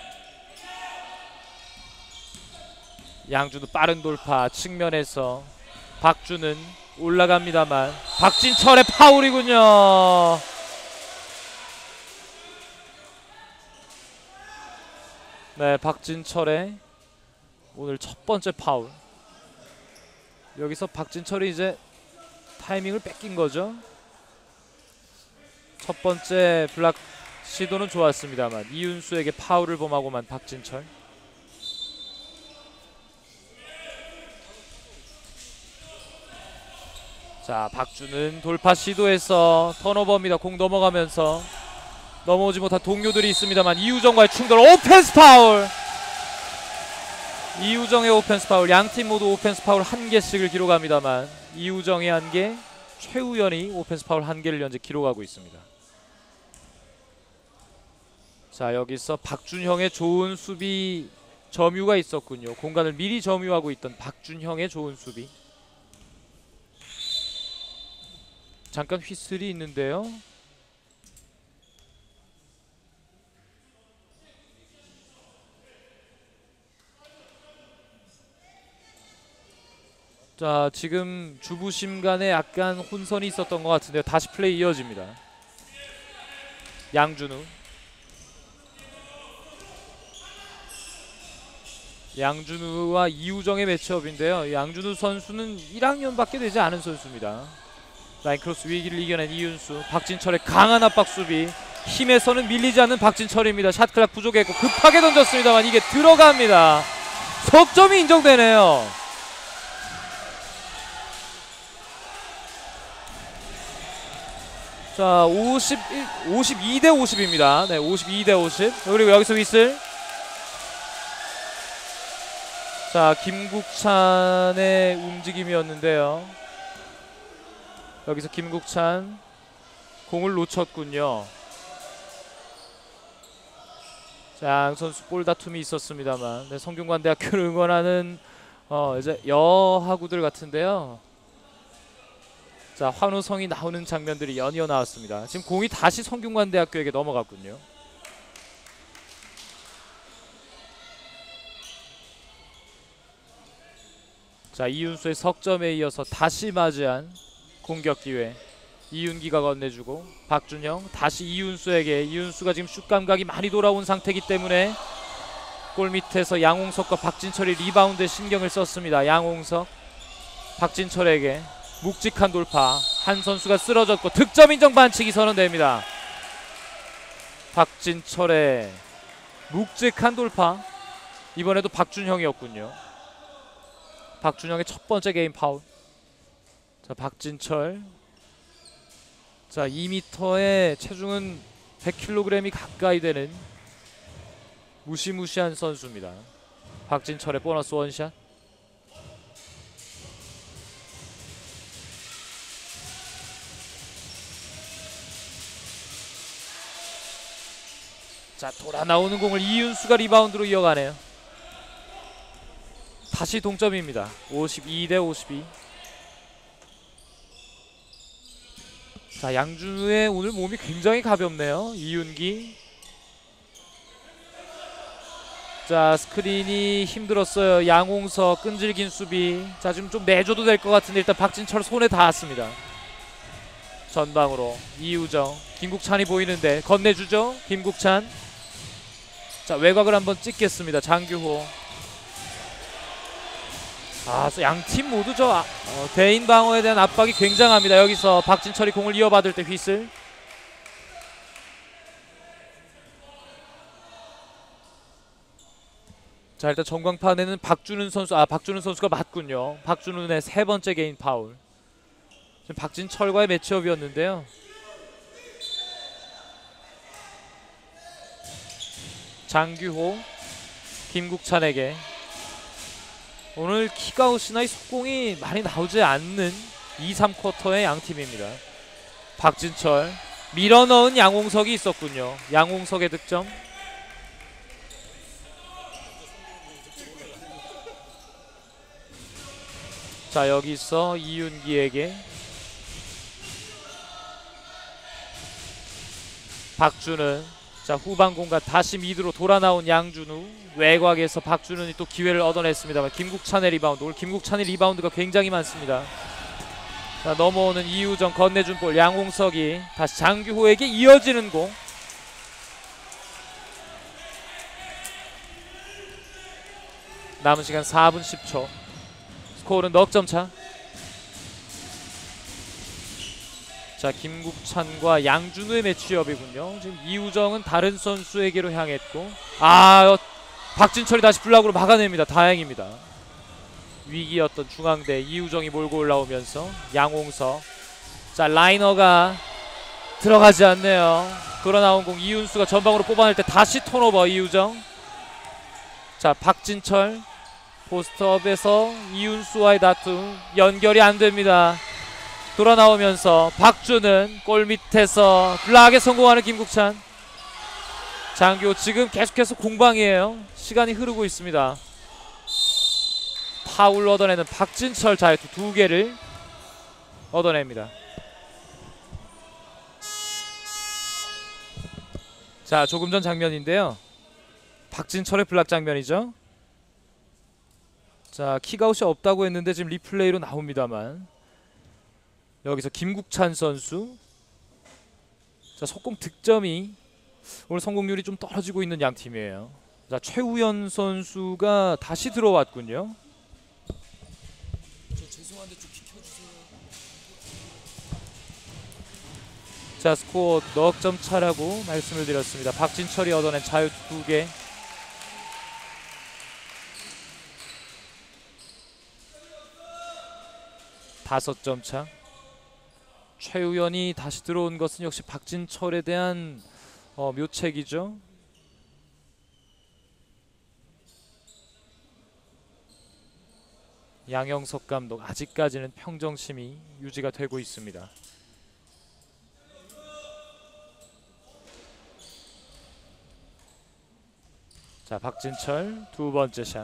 [SPEAKER 2] 양준우 빠른 돌파. 측면에서 박준은 올라갑니다만 박진철의 파울이군요. 네, 박진철의 오늘 첫 번째 파울. 여기서 박진철이 이제 타이밍을 뺏긴 거죠. 첫 번째 블락 시도는 좋았습니다만 이윤수에게 파울을 범하고만 박진철. 자, 박준은 돌파 시도에서 턴오버입니다. 공 넘어가면서 넘어오지 못한 동료들이 있습니다만 이우정과의 충돌. 오펜스 파울. 이우정의 오펜스 파울. 양팀 모두 오펜스 파울 1개씩을 기록합니다만 이우정의 1개, 최우연이 오펜스 파울 1개를 현재 기록하고 있습니다. 자, 여기서 박준형의 좋은 수비 점유가 있었군요. 공간을 미리 점유하고 있던 박준형의 좋은 수비. 잠깐 휘슬이 있는데요. 자, 지금 주부심 간에 약간 혼선이 있었던 것 같은데요. 다시 플레이 이어집니다. 양준우. 양준우와 이우정의 매치업인데요. 양준우 선수는 1학년밖에 되지 않은 선수입니다. 라인크로스 위기를 이겨낸 이윤수. 박진철의 강한 압박 수비. 힘에서는 밀리지 않는 박진철입니다. 샷클락 부족했고 급하게 던졌습니다만 이게 들어갑니다. 석점이 인정되네요. 자, 52대 50입니다. 네, 52대 50. 그리고 여기서 휘슬. 자, 김국찬의 움직임이었는데요. 여기서 김국찬 공을 놓쳤군요. 자, 양 선수 볼 다툼이 있었습니다만, 네, 성균관대학교를 응원하는 이제 여하구들 같은데요. 자, 환호성이 나오는 장면들이 연이어 나왔습니다. 지금 공이 다시 성균관대학교에게 넘어갔군요. 자, 이윤수의 석점에 이어서 다시 맞이한 공격 기회. 이윤기가 건네주고 박준형 다시 이윤수에게. 이윤수가 지금 슛 감각이 많이 돌아온 상태이기 때문에 골 밑에서 양홍석과 박진철이 리바운드에 신경을 썼습니다. 양홍석 박진철에게 묵직한 돌파. 한 선수가 쓰러졌고 득점 인정 반칙이 선언됩니다. 박진철의 묵직한 돌파. 이번에도 박준형이었군요. 박준형의 첫 번째 개인 파울. 자, 박진철. 자, 2m의 체중은 100kg이 가까이 되는 무시무시한 선수입니다. 박진철의 보너스 원샷. 자, 돌아 나오는 공을 이윤수가 리바운드로 이어가네요. 다시 동점입니다. 52대 52. 자, 양준우의 오늘 몸이 굉장히 가볍네요. 이윤기. 자, 스크린이 힘들었어요. 양홍석 끈질긴 수비. 자, 지금 좀 내줘도 될 것 같은데 일단 박진철 손에 닿았습니다. 전방으로 이우정. 김국찬이 보이는데 건네주죠. 김국찬. 자, 외곽을 한번 찍겠습니다. 장규호. 아, 양팀 모두 대인 방어에 대한 압박이 굉장합니다. 여기서 박진철이 공을 이어받을 때 휘슬. 자, 일단 전광판에는 박준훈 선수가 맞군요. 박준훈의 세 번째 개인 파울. 지금 박진철과의 매치업이었는데요. 장규호 김국찬에게. 오늘 킥아웃이나 속공이 많이 나오지 않는 2, 3쿼터의 양팀입니다. 박진철 밀어넣은 양홍석이 있었군요. 양홍석의 득점. 자, 여기서 이윤기에게 박준은. 자, 후반 공간 다시 미드로 돌아 나온 양준우. 외곽에서 박준훈이 또 기회를 얻어냈습니다만 김국찬의 리바운드. 오늘 김국찬의 리바운드가 굉장히 많습니다. 자, 넘어오는 이우정 건네준 볼. 양홍석이 다시 장규호에게 이어지는 공. 남은 시간 4분 10초. 스코어는 넉 점 차. 자, 김국찬과 양준우의 매치업이군요. 지금 이우정은 다른 선수에게로 향했고, 박진철이 다시 블락으로 막아냅니다. 다행입니다. 위기였던 중앙대 이우정이 몰고 올라오면서 양홍석. 자, 라이너가 들어가지 않네요. 돌아 나온 공 이윤수가 전방으로 뽑아낼 때 다시 턴오버 이우정. 자, 박진철 포스트업에서 이윤수와의 다툼 연결이 안 됩니다. 돌아 나오면서 박준은 골 밑에서 블락에 성공하는 김국찬. 장규호 지금 계속해서 공방이에요. 시간이 흐르고 있습니다. 파울 얻어내는 박진철. 자유투 2개를 얻어냅니다. 자, 조금 전 장면인데요. 박진철의 블락 장면이죠. 자, 킥아웃이 없다고 했는데 지금 리플레이로 나옵니다만 여기서 김국찬 선수. 자, 속공 득점이 오늘 성공률이 좀 떨어지고 있는 양 팀이에요. 자, 최우현 선수가 다시 들어왔군요.
[SPEAKER 1] 저 죄송한데 좀 비켜주세요.
[SPEAKER 2] 자, 스코어 넉 점 차라고 말씀을 드렸습니다. 박진철이 얻어낸 자유 2개. 다섯 점 차. 최우현이 다시 들어온 것은 역시 박진철에 대한 묘책이죠. 양영석 감독 아직까지는 평정심이 유지가 되고 있습니다. 자, 박진철 두 번째 샷.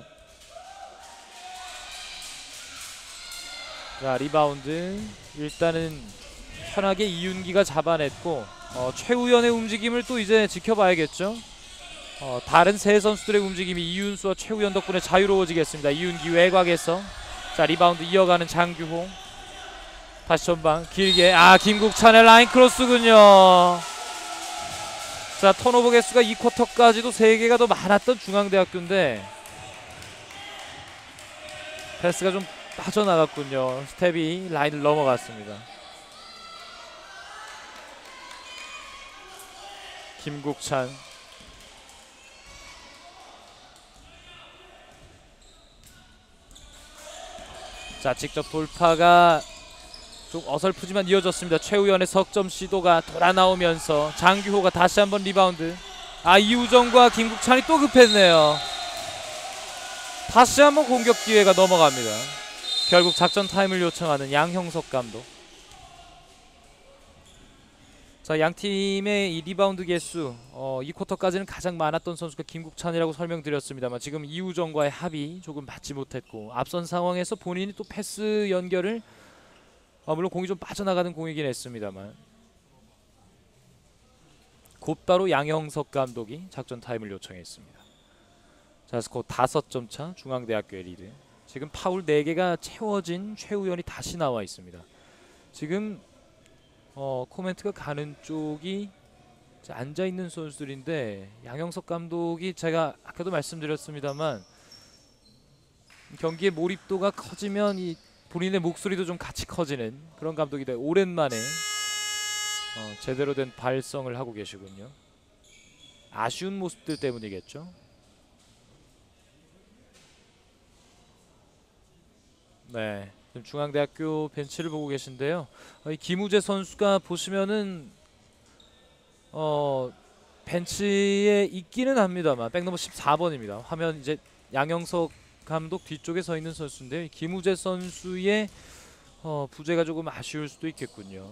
[SPEAKER 2] 자, 리바운드 일단은 편하게 이윤기가 잡아냈고 최우현의 움직임을 또 이제 지켜봐야겠죠. 다른 세 선수들의 움직임이 이윤수와 최우현 덕분에 자유로워지겠습니다. 이윤기 외곽에서 자, 리바운드 이어가는 장규호. 다시 전방 길게 김국찬의 라인 크로스군요. 자, 턴오버 개수가 이 쿼터까지도 3개가 더 많았던 중앙대학교인데 패스가 좀 빠져나갔군요. 스텝이 라인을 넘어갔습니다. 김국찬. 자, 직접 돌파가 좀 어설프지만 이어졌습니다. 최우현의 석점 시도가 돌아 나오면서 장규호가 다시 한번 리바운드. 이우정과 김국찬이 또 급했네요. 다시 한번 공격 기회가 넘어갑니다. 결국 작전 타임을 요청하는 양형석 감독. 자, 양 팀의 이 리바운드 개수 이 쿼터까지는 가장 많았던 선수가 김국찬이라고 설명드렸습니다만 지금 이우정과의 합이 조금 맞지 못했고 앞선 상황에서 본인이 또 패스 연결을 물론 공이 좀 빠져나가는 공이긴 했습니다만 곧바로 양형석 감독이 작전 타임을 요청했습니다. 자, 스코어 5점 차 중앙대학교의 리드. 지금 파울 4개가 채워진 최우현이 다시 나와 있습니다. 지금 코멘트가 가는 쪽이 앉아있는 선수들인데 양형석 감독이 제가 아까도 말씀드렸습니다만 경기의 몰입도가 커지면 이 본인의 목소리도 좀 같이 커지는 그런 감독이다. 오랜만에 제대로 된 발성을 하고 계시군요. 아쉬운 모습들 때문이겠죠. 네, 중앙대학교 벤치를 보고 계신데요. 이 김우재 선수가 보시면은 벤치에 있기는 합니다만 백넘버 14번입니다. 화면 이제 양형석 감독 뒤쪽에 서 있는 선수인데요. 김우재 선수의 부재가 조금 아쉬울 수도 있겠군요.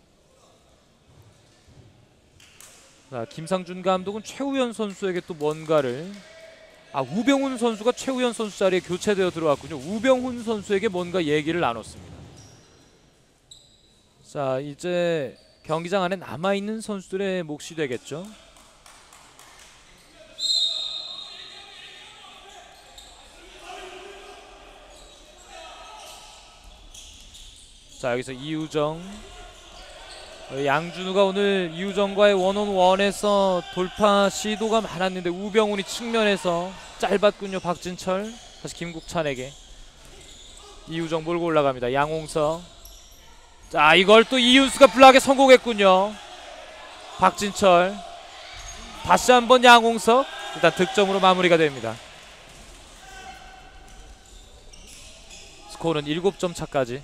[SPEAKER 2] 자, 김상준 감독은 최우현 선수에게 또 뭔가를 우병훈 선수가 최우현 선수 자리에 교체되어 들어왔군요. 우병훈 선수에게 뭔가 얘기를 나눴습니다. 자, 이제 경기장 안에 남아있는 선수들의 몫이 되겠죠. 자, 여기서 이우정. 양준우가 오늘 이우정과의 원온원에서 돌파 시도가 많았는데 우병훈이 측면에서 짧았군요. 박진철. 다시 김국찬에게. 이우정 몰고 올라갑니다. 양홍석. 자, 이걸 또 이윤수가 블락에 성공했군요. 박진철. 다시 한번 양홍석. 일단 득점으로 마무리가 됩니다. 스코어는 7점 차까지.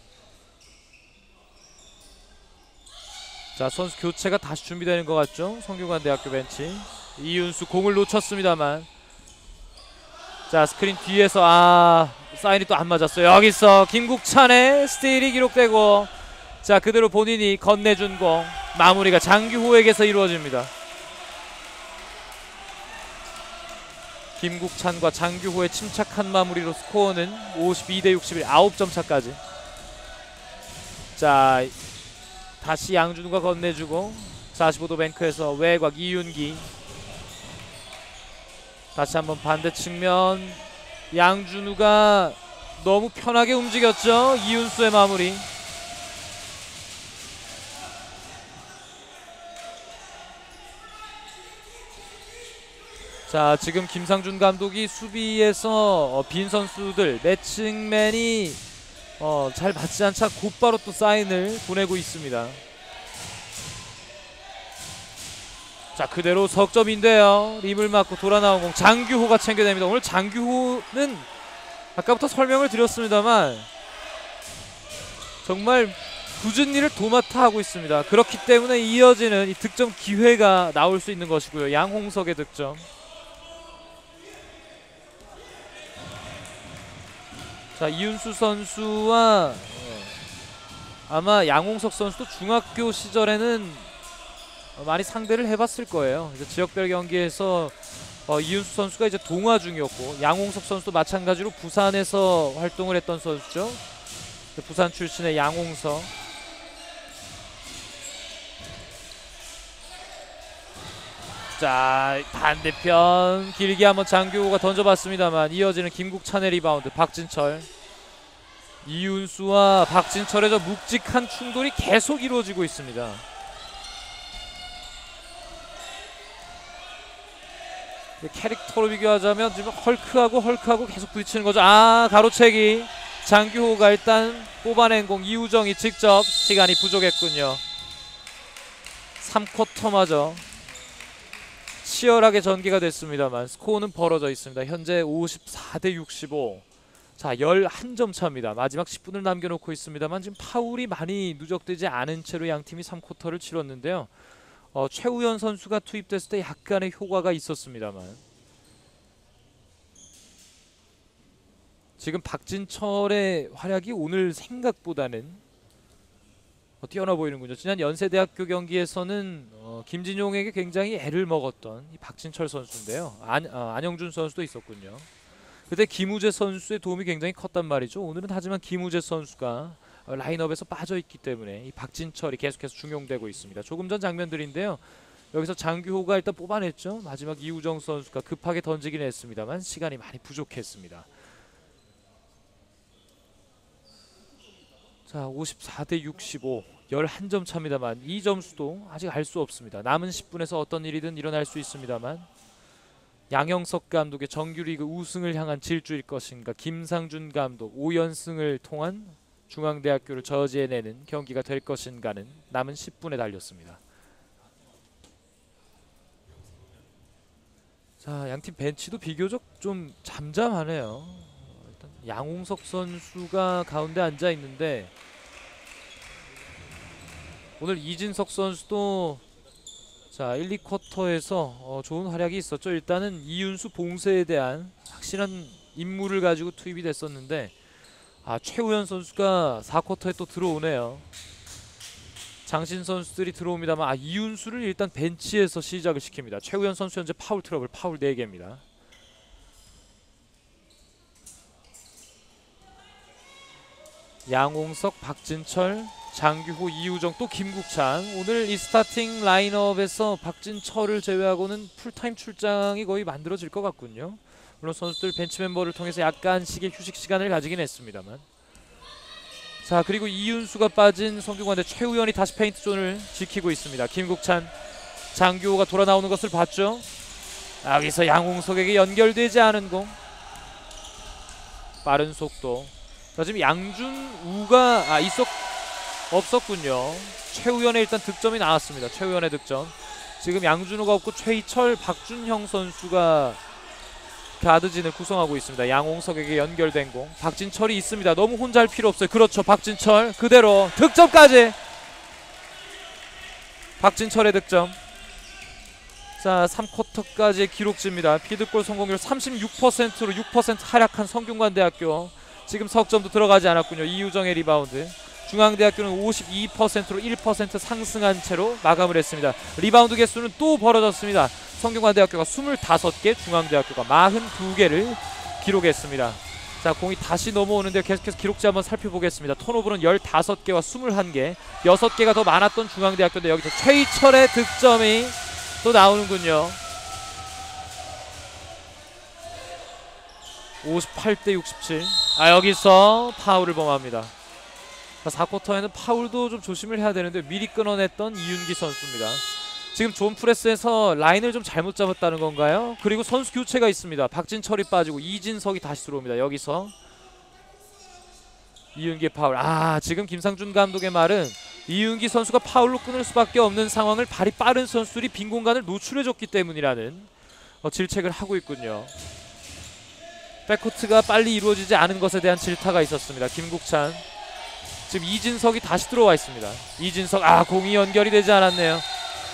[SPEAKER 2] 자, 선수 교체가 다시 준비되는 것 같죠. 성균관대학교 벤치. 이윤수 공을 놓쳤습니다만 자, 스크린 뒤에서 사인이 또 안 맞았어요. 여기서 김국찬의 스틸이 기록되고 자, 그대로 본인이 건네준 공 마무리가 장규호에게서 이루어집니다. 김국찬과 장규호의 침착한 마무리로 스코어는 52대 61 9점 차까지. 자, 다시 양준우가 건네주고 45도 뱅크에서 외곽 이윤기. 다시 한번 반대 측면. 양준우가 너무 편하게 움직였죠. 이윤수의 마무리. 자, 지금 김상준 감독이 수비에서 빈 선수들 매칭맨이 잘 맞지 않자 곧바로 또 사인을 보내고 있습니다. 자, 그대로 석점인데요. 림을 맞고 돌아 나온 공 장규호가 챙겨냅니다. 오늘 장규호는 아까부터 설명을 드렸습니다만 정말 굳은 일을 도맡아 하고 있습니다. 그렇기 때문에 이어지는 이 득점 기회가 나올 수 있는 것이고요. 양홍석의 득점. 자, 이윤수 선수와 아마 양홍석 선수도 중학교 시절에는 많이 상대를 해봤을 거예요. 이제 지역별 경기에서 이윤수 선수가 이제 동화 중이었고 양홍석 선수도 마찬가지로 부산에서 활동을 했던 선수죠. 부산 출신의 양홍석. 자, 반대편 길게 한번 장규호가 던져봤습니다만 이어지는 김국찬의 리바운드. 박진철. 이윤수와 박진철의 저 묵직한 충돌이 계속 이루어지고 있습니다. 캐릭터로 비교하자면 지금 헐크하고 계속 부딪히는 거죠. 아, 가로채기. 장규호가 일단 뽑아낸 공 이우정이 직접. 시간이 부족했군요. 3쿼터마저 치열하게 전개가 됐습니다만 스코어는 벌어져 있습니다. 현재 54대 65. 자, 11점 차입니다. 마지막 10분을 남겨놓고 있습니다만 지금 파울이 많이 누적되지 않은 채로 양팀이 3쿼터를 치렀는데요. 최우현 선수가 투입됐을 때 약간의 효과가 있었습니다만 지금 박진철의 활약이 오늘 생각보다는 뛰어나 보이는군요. 지난 연세대학교 경기에서는 김진용에게 굉장히 애를 먹었던 이 박진철 선수인데요. 안영준 선수도 있었군요. 그때 김우재 선수의 도움이 굉장히 컸단 말이죠. 오늘은 하지만 김우재 선수가 라인업에서 빠져있기 때문에 이 박진철이 계속해서 중용되고 있습니다. 조금 전 장면들인데요. 여기서 장규호가 일단 뽑아냈죠. 마지막 이우정 선수가 급하게 던지긴 했습니다만 시간이 많이 부족했습니다. 자, 54대 65. 11점 차입니다만 이 점수도 아직 알 수 없습니다. 남은 10분에서 어떤 일이든 일어날 수 있습니다만 양영석 감독의 정규리그 우승을 향한 질주일 것인가, 김상준 감독 5연승을 통한 중앙대학교를 저지해내는 경기가 될 것인가는 남은 10분에 달렸습니다. 자, 양팀 벤치도 비교적 좀 잠잠하네요. 일단 양홍석 선수가 가운데 앉아 있는데 오늘 이진석 선수도 자 1, 2쿼터에서 좋은 활약이 있었죠. 일단은 이윤수 봉쇄에 대한 확실한 임무를 가지고 투입이 됐었는데 최우현 선수가 4쿼터에 또 들어오네요. 장신 선수들이 들어옵니다만 이윤수를 일단 벤치에서 시작을 시킵니다. 최우현 선수 현재 파울 트러블, 파울 4개입니다. 양홍석, 박진철, 장규호, 이우정, 또 김국찬. 오늘 이 스타팅 라인업에서 박진철을 제외하고는 풀타임 출장이 거의 만들어질 것 같군요. 물론 선수들 벤치 멤버를 통해서 약간씩의 휴식 시간을 가지긴 했습니다만. 자, 그리고 이윤수가 빠진 성균관대 최우현이 다시 페인트 존을 지키고 있습니다. 김국찬, 장규호가 돌아 나오는 것을 봤죠. 여기서 양홍석에게 연결되지 않은 공. 빠른 속도. 자, 지금 양준우가 없었군요. 최우현의 일단 득점이 나왔습니다. 최우현의 득점. 지금 양준우가 없고 최희철, 박준형 선수가 가드진을 구성하고 있습니다. 양홍석에게 연결된 공. 박진철이 있습니다. 너무 혼자 할 필요 없어요. 그렇죠. 박진철 그대로 득점까지. 박진철의 득점. 자, 3쿼터까지의 기록지입니다. 피드골 성공률 36%로 6% 하락한 성균관대학교. 지금 석점도 들어가지 않았군요. 이우정의 리바운드. 중앙대학교는 52%로 1% 상승한 채로 마감을 했습니다. 리바운드 개수는 또 벌어졌습니다. 성균관대학교가 25개, 중앙대학교가 42개를 기록했습니다. 자, 공이 다시 넘어오는데 계속해서 기록지 한번 살펴보겠습니다. 턴오버는 15개와 21개, 6개가 더 많았던 중앙대학교인데 여기서 최희철의 득점이 또 나오는군요. 58대 67. 여기서 파울을 범합니다. 4쿼터에는 파울도 좀 조심을 해야 되는데 미리 끊어냈던 이윤기 선수입니다. 지금 존 프레스에서 라인을 좀 잘못 잡았다는 건가요? 그리고 선수 교체가 있습니다. 박진철이 빠지고 이진석이 다시 들어옵니다. 여기서 이윤기 파울. 지금 김상준 감독의 말은 이윤기 선수가 파울로 끊을 수밖에 없는 상황을 발이 빠른 선수들이 빈 공간을 노출해줬기 때문이라는 질책을 하고 있군요. 백코트가 빨리 이루어지지 않은 것에 대한 질타가 있었습니다. 김국찬. 지금 이진석이 다시 들어와 있습니다. 이진석, 공이 연결이 되지 않았네요.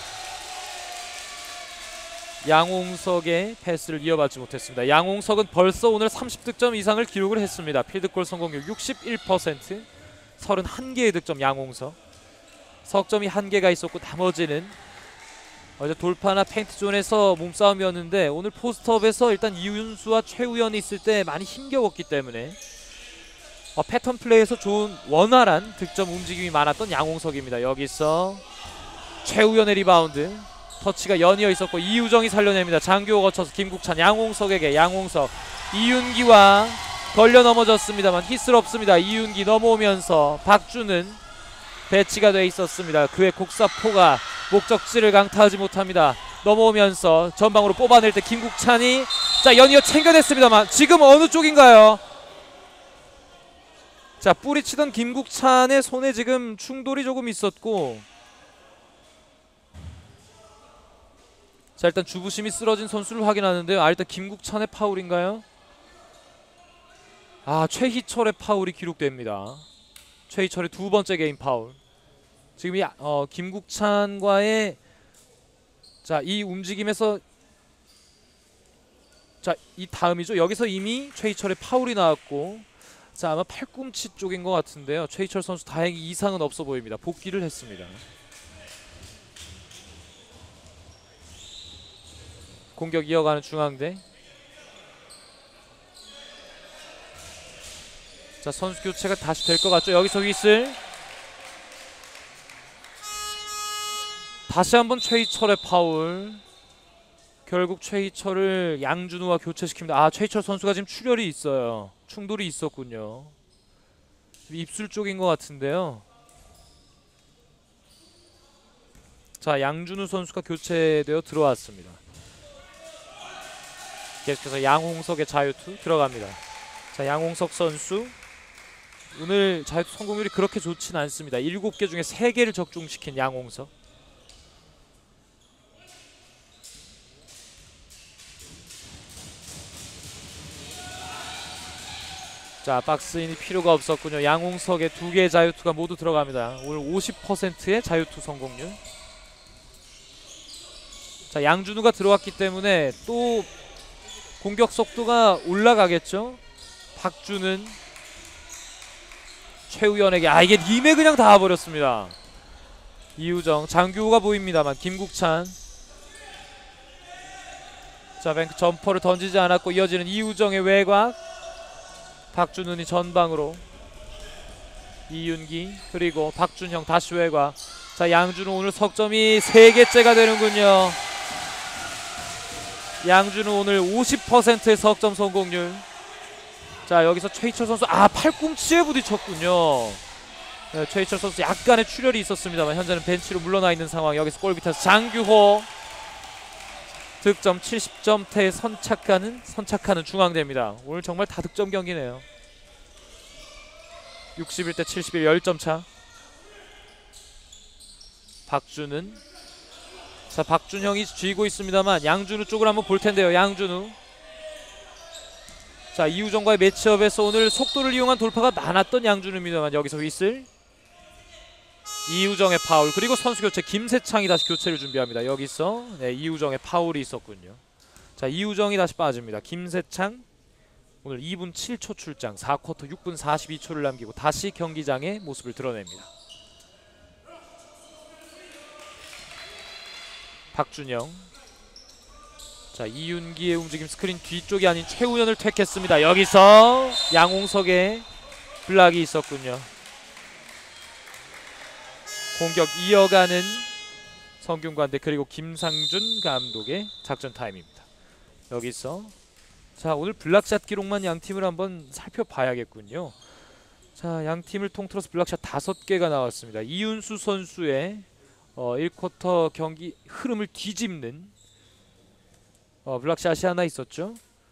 [SPEAKER 2] 양홍석의 패스를 이어받지 못했습니다. 양홍석은 벌써 오늘 30득점 이상을 기록을 했습니다. 필드골 성공률 61%, 31개의 득점 양홍석. 석점이 1개가 있었고 나머지는 어제 돌파나 페인트존에서 몸싸움이었는데 오늘 포스트업에서 일단 이윤수와 최우현이 있을 때 많이 힘겨웠기 때문에 패턴 플레이에서 좋은 원활한 득점 움직임이 많았던 양홍석입니다. 여기서 최우현의 리바운드, 터치가 연이어 있었고 이우정이 살려냅니다. 장규호 거쳐서 김국찬, 양홍석에게. 양홍석, 이윤기와 걸려 넘어졌습니다만 히스를 없습니다. 이윤기 넘어오면서 박주는 배치가 돼 있었습니다. 그의 곡사포가 목적지를 강타하지 못합니다. 넘어오면서 전방으로 뽑아낼 때 김국찬이 연이어 챙겨냈습니다만 지금 어느 쪽인가요? 자, 뿌리치던 김국찬의 손에 지금 충돌이 조금 있었고, 자, 일단 주부심이 쓰러진 선수를 확인하는데요. 일단 김국찬의 파울인가요? 최희철의 파울이 기록됩니다. 최희철의 두 번째 개인 파울. 지금 이 김국찬과의 이 움직임에서 이 다음이죠. 여기서 이미 최희철의 파울이 나왔고, 아마 팔꿈치 쪽인 것 같은데요. 최희철 선수 다행히 이상은 없어 보입니다. 복귀를 했습니다. 공격 이어가는 중앙대. 선수 교체가 다시 될 것 같죠. 여기서 휘슬. 다시 한번 최희철의 파울. 결국 최희철을 양준우와 교체시킵니다. 최희철 선수가 지금 출혈이 있어요. 충돌이 있었군요. 입술 쪽인 것 같은데요. 양준우 선수가 교체되어 들어왔습니다. 계속해서 양홍석의 자유투 들어갑니다. 양홍석 선수 오늘 자유투 성공률이 그렇게 좋진 않습니다. 7개 중에 3개를 적중시킨 양홍석. 박스인이 필요가 없었군요. 양홍석의 2개의 자유투가 모두 들어갑니다. 오늘 50%의 자유투 성공률. 양준우가 들어왔기 때문에 또 공격 속도가 올라가겠죠. 박주는 최우현에게 이게 님에 그냥 닿아버렸습니다. 이우정, 장규호가 보입니다만 김국찬. 뱅크 점퍼를 던지지 않았고 이어지는 이우정의 외곽. 박준훈이 전방으로. 이윤기 그리고 박준형 다시 외곽. 양준우 오늘 석점이 3개째가 되는군요. 양준우 오늘 50%의 석점 성공률. 여기서 최희철 선수 팔꿈치에 부딪혔군요. 최희철 선수 약간의 출혈이 있었습니다만 현재는 벤치로 물러나 있는 상황. 여기서 골 밑에서 장규호 득점 70점대에 선착하는 중앙대입니다. 오늘 정말 다득점 경기네요. 61대 71 10점 차. 박준은 박준형이 쥐고 있습니다만 양준우 쪽으로 한번 볼 텐데요. 양준우. 이우정과의 매치업에서 오늘 속도를 이용한 돌파가 많았던 양준우입니다만 여기서 휘슬. 이우정의 파울. 그리고 선수 교체 김세창이 다시 교체를 준비합니다. 여기서 이우정의 파울이 있었군요. 이우정이 다시 빠집니다. 김세창 오늘 2분 7초 출장, 4쿼터 6분 42초를 남기고 다시 경기장의 모습을 드러냅니다. 박준영. 자, 이윤기의 움직임 스크린 뒤쪽이 아닌 최우현을 택했습니다. 여기서 양홍석의 블락이 있었군요. 공격 이어가는 성균관대 그리고 김상준 감독의 작전 타임입니다. 여기서 자, 오늘 블락샷 기록만 양 팀을 한번 살펴봐야겠군요. 자, 양 팀을 통틀어서 블락샷 5개가 나왔습니다. 이윤수 선수의 1쿼터 경기 흐름을 뒤집는 블락샷이 하나 있었죠.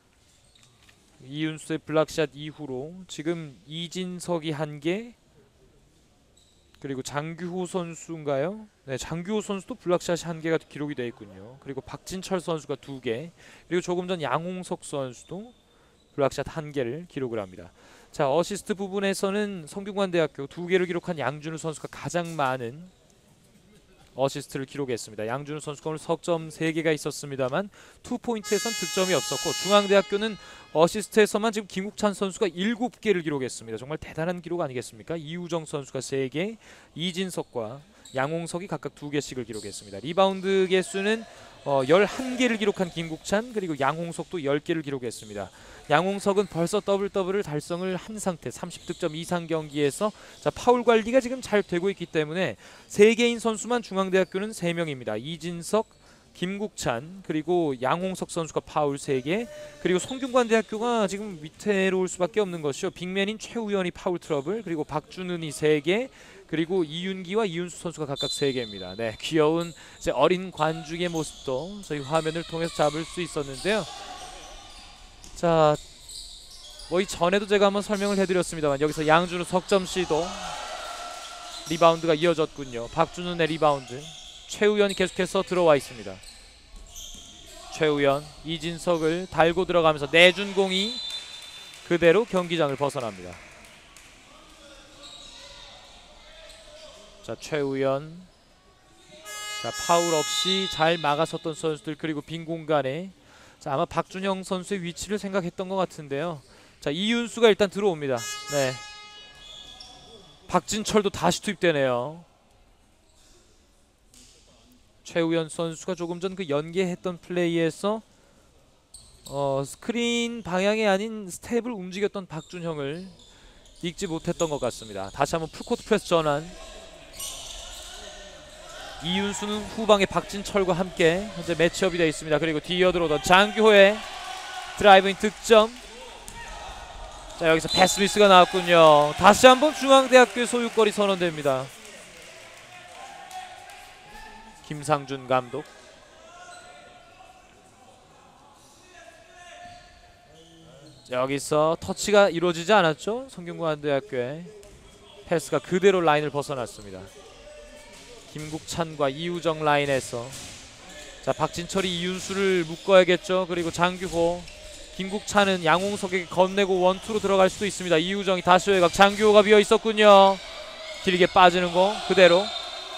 [SPEAKER 2] 이윤수의 블락샷 이후로 지금 이진석이 1개, 그리고 장규호 선수인가요? 네, 장규호 선수도 블락샷이 1개가 기록이 되어 있군요. 그리고 박진철 선수가 2개, 그리고 조금 전 양홍석 선수도 블락샷 1개를 기록을 합니다. 자, 어시스트 부분에서는 성균관대학교 2개를 기록한 양준우 선수가 가장 많은 어시스트를 기록했습니다. 양준우 선수가 오늘 석점 3개가 있었습니다만 2포인트에선 득점이 없었고, 중앙대학교는 어시스트에서만 지금 김국찬 선수가 7개를 기록했습니다. 정말 대단한 기록 아니겠습니까? 이우정 선수가 3개, 이진석과 양홍석이 각각 2개씩을 기록했습니다. 리바운드 개수는 11개를 기록한 김국찬, 그리고 양홍석도 10개를 기록했습니다. 양홍석은 벌써 더블을 달성을 한 상태, 30득점 이상 경기에서 자, 파울 관리가 지금 잘 되고 있기 때문에 3개인 선수만 중앙대학교는 3명입니다. 이진석, 김국찬, 그리고 양홍석 선수가 파울 3개, 그리고 성균관대학교가 지금 위태로울 수밖에 없는 것이요. 빅맨인 최우현이 파울 트러블, 그리고 박준은이 3개, 그리고 이윤기와 이윤수 선수가 각각 3개입니다. 네, 귀여운 이제 어린 관중의 모습도 저희 화면을 통해서 잡을 수 있었는데요. 자, 뭐 이전에도 제가 한번 설명을 해드렸습니다만 여기서 양준우 석점 시도, 리바운드가 이어졌군요. 박준훈의 리바운드, 최우현이 계속해서 들어와 있습니다. 최우현, 이진석을 달고 들어가면서 내준 공이 그대로 경기장을 벗어납니다. 자, 최우현, 자, 파울 없이 잘 막아섰던 선수들, 그리고 빈 공간에 자, 아마 박준영 선수의 위치를 생각했던 것 같은데요. 자, 이윤수가 일단 들어옵니다. 네, 박진철도 다시 투입되네요. 최우현 선수가 조금 전 그 연계했던 플레이에서 스크린 방향이 아닌 스텝을 움직였던 박준형을 읽지 못했던 것 같습니다. 다시 한번 풀코트 프레스 전환. 이윤수는 후방에 박진철과 함께 현재 매치업이 되어 있습니다. 그리고 뒤이어 들어오던 장규호의 드라이브인 득점. 자, 여기서 패스 미스가 나왔군요. 다시 한번 중앙대학교의 소유거리 선언됩니다. 김상준 감독. 자, 여기서 터치가 이루어지지 않았죠. 성균관대학교의 패스가 그대로 라인을 벗어났습니다. 김국찬과 이우정 라인에서 자, 박진철이 이윤수를 묶어야겠죠. 그리고 장규호, 김국찬은 양홍석에게 건네고 원투로 들어갈 수도 있습니다. 이우정이 다시 외곽, 장규호가 비어 있었군요. 길게 빠지는 거 그대로.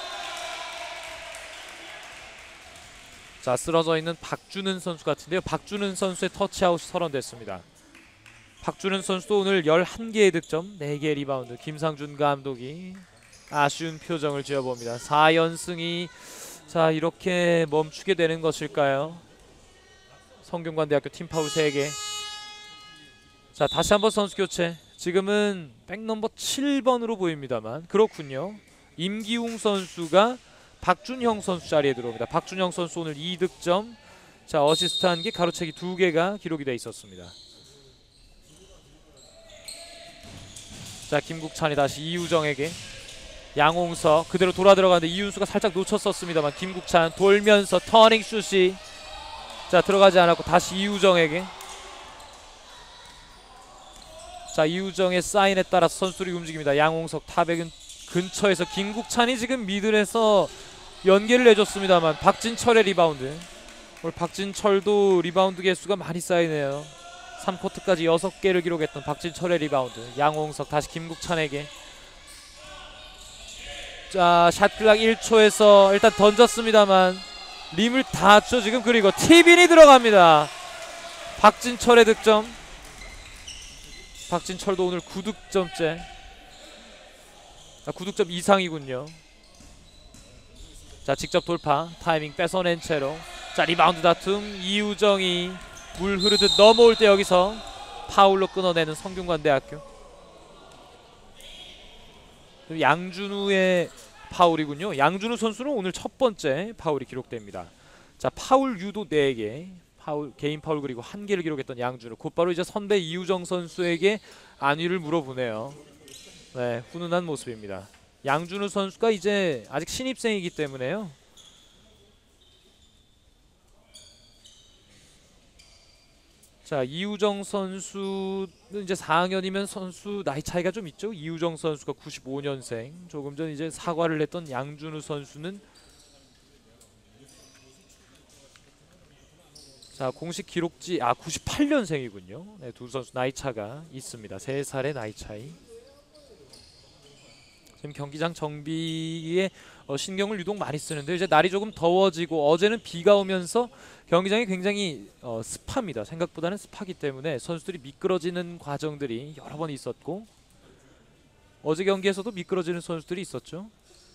[SPEAKER 2] 자, 쓰러져 있는 박준은 선수 같은데요. 박준은 선수의 터치아웃이 선언됐습니다. 박준은 선수도 오늘 11개의 득점, 4개의 리바운드. 김상준 감독이 아쉬운 표정을 지어봅니다. 4연승이 자, 이렇게 멈추게 되는 것일까요? 성균관대학교 팀 파울 3개. 자, 다시 한번 선수 교체. 지금은 백넘버 7번으로 보입니다만 그렇군요. 임기웅 선수가 박준형 선수 자리에 들어옵니다. 박준형 선수 오늘 2득점. 자, 어시스트 1개, 가로채기 2개가 기록이 되어 있었습니다. 자, 김국찬이 다시 이우정에게, 양홍석 그대로 돌아 들어가는데 이윤수가 살짝 놓쳤었습니다만 김국찬 돌면서 터닝 슛이 자, 들어가지 않았고 다시 이우정에게. 자, 이우정의 사인에 따라서 선수들이 움직입니다. 양홍석 탑의 근처에서 김국찬이 지금 미들에서 연계를 해줬습니다만 박진철의 리바운드. 오늘 박진철도 리바운드 개수가 많이 쌓이네요. 3쿼트까지 6개를 기록했던 박진철의 리바운드. 양홍석 다시 김국찬에게. 자, 샷클락 1초에서 일단 던졌습니다만 림을 닿았죠 지금. 그리고 티빈이 들어갑니다. 박진철의 득점. 박진철도 오늘 9득점째. 9득점 이상이군요. 자, 직접 돌파, 타이밍 뺏어낸 채로 자, 리바운드 다툼. 이우정이 물 흐르듯 넘어올 때 여기서 파울로 끊어내는 성균관대학교. 양준우의 파울이군요. 양준우 선수는 오늘 첫 번째 파울이 기록됩니다. 자, 파울 유도 4개, 파울, 개인 파울 그리고 1개를 기록했던 양준우. 곧바로 이제 선배 이우정 선수에게 안위를 물어보네요. 네, 훈훈한 모습입니다. 양준우 선수가 이제 아직 신입생이기 때문에요. 자, 이우정 선수는 이제 4학년이면 선수 나이 차이가 좀 있죠. 이우정 선수가 95년생. 조금 전 이제 사과를 했던 양준우 선수는 자, 공식 기록지 98년생이군요. 네, 두 선수 나이 차가 있습니다. 3살의 나이 차이. 지금 경기장 정비에 신경을 유독 많이 쓰는데 이제 날이 조금 더워지고 어제는 비가 오면서 경기장이 굉장히 습합니다. 생각보다는 습하기 때문에 선수들이 미끄러지는 과정들이 여러 번 있었고 어제 경기에서도 미끄러지는 선수들이 있었죠.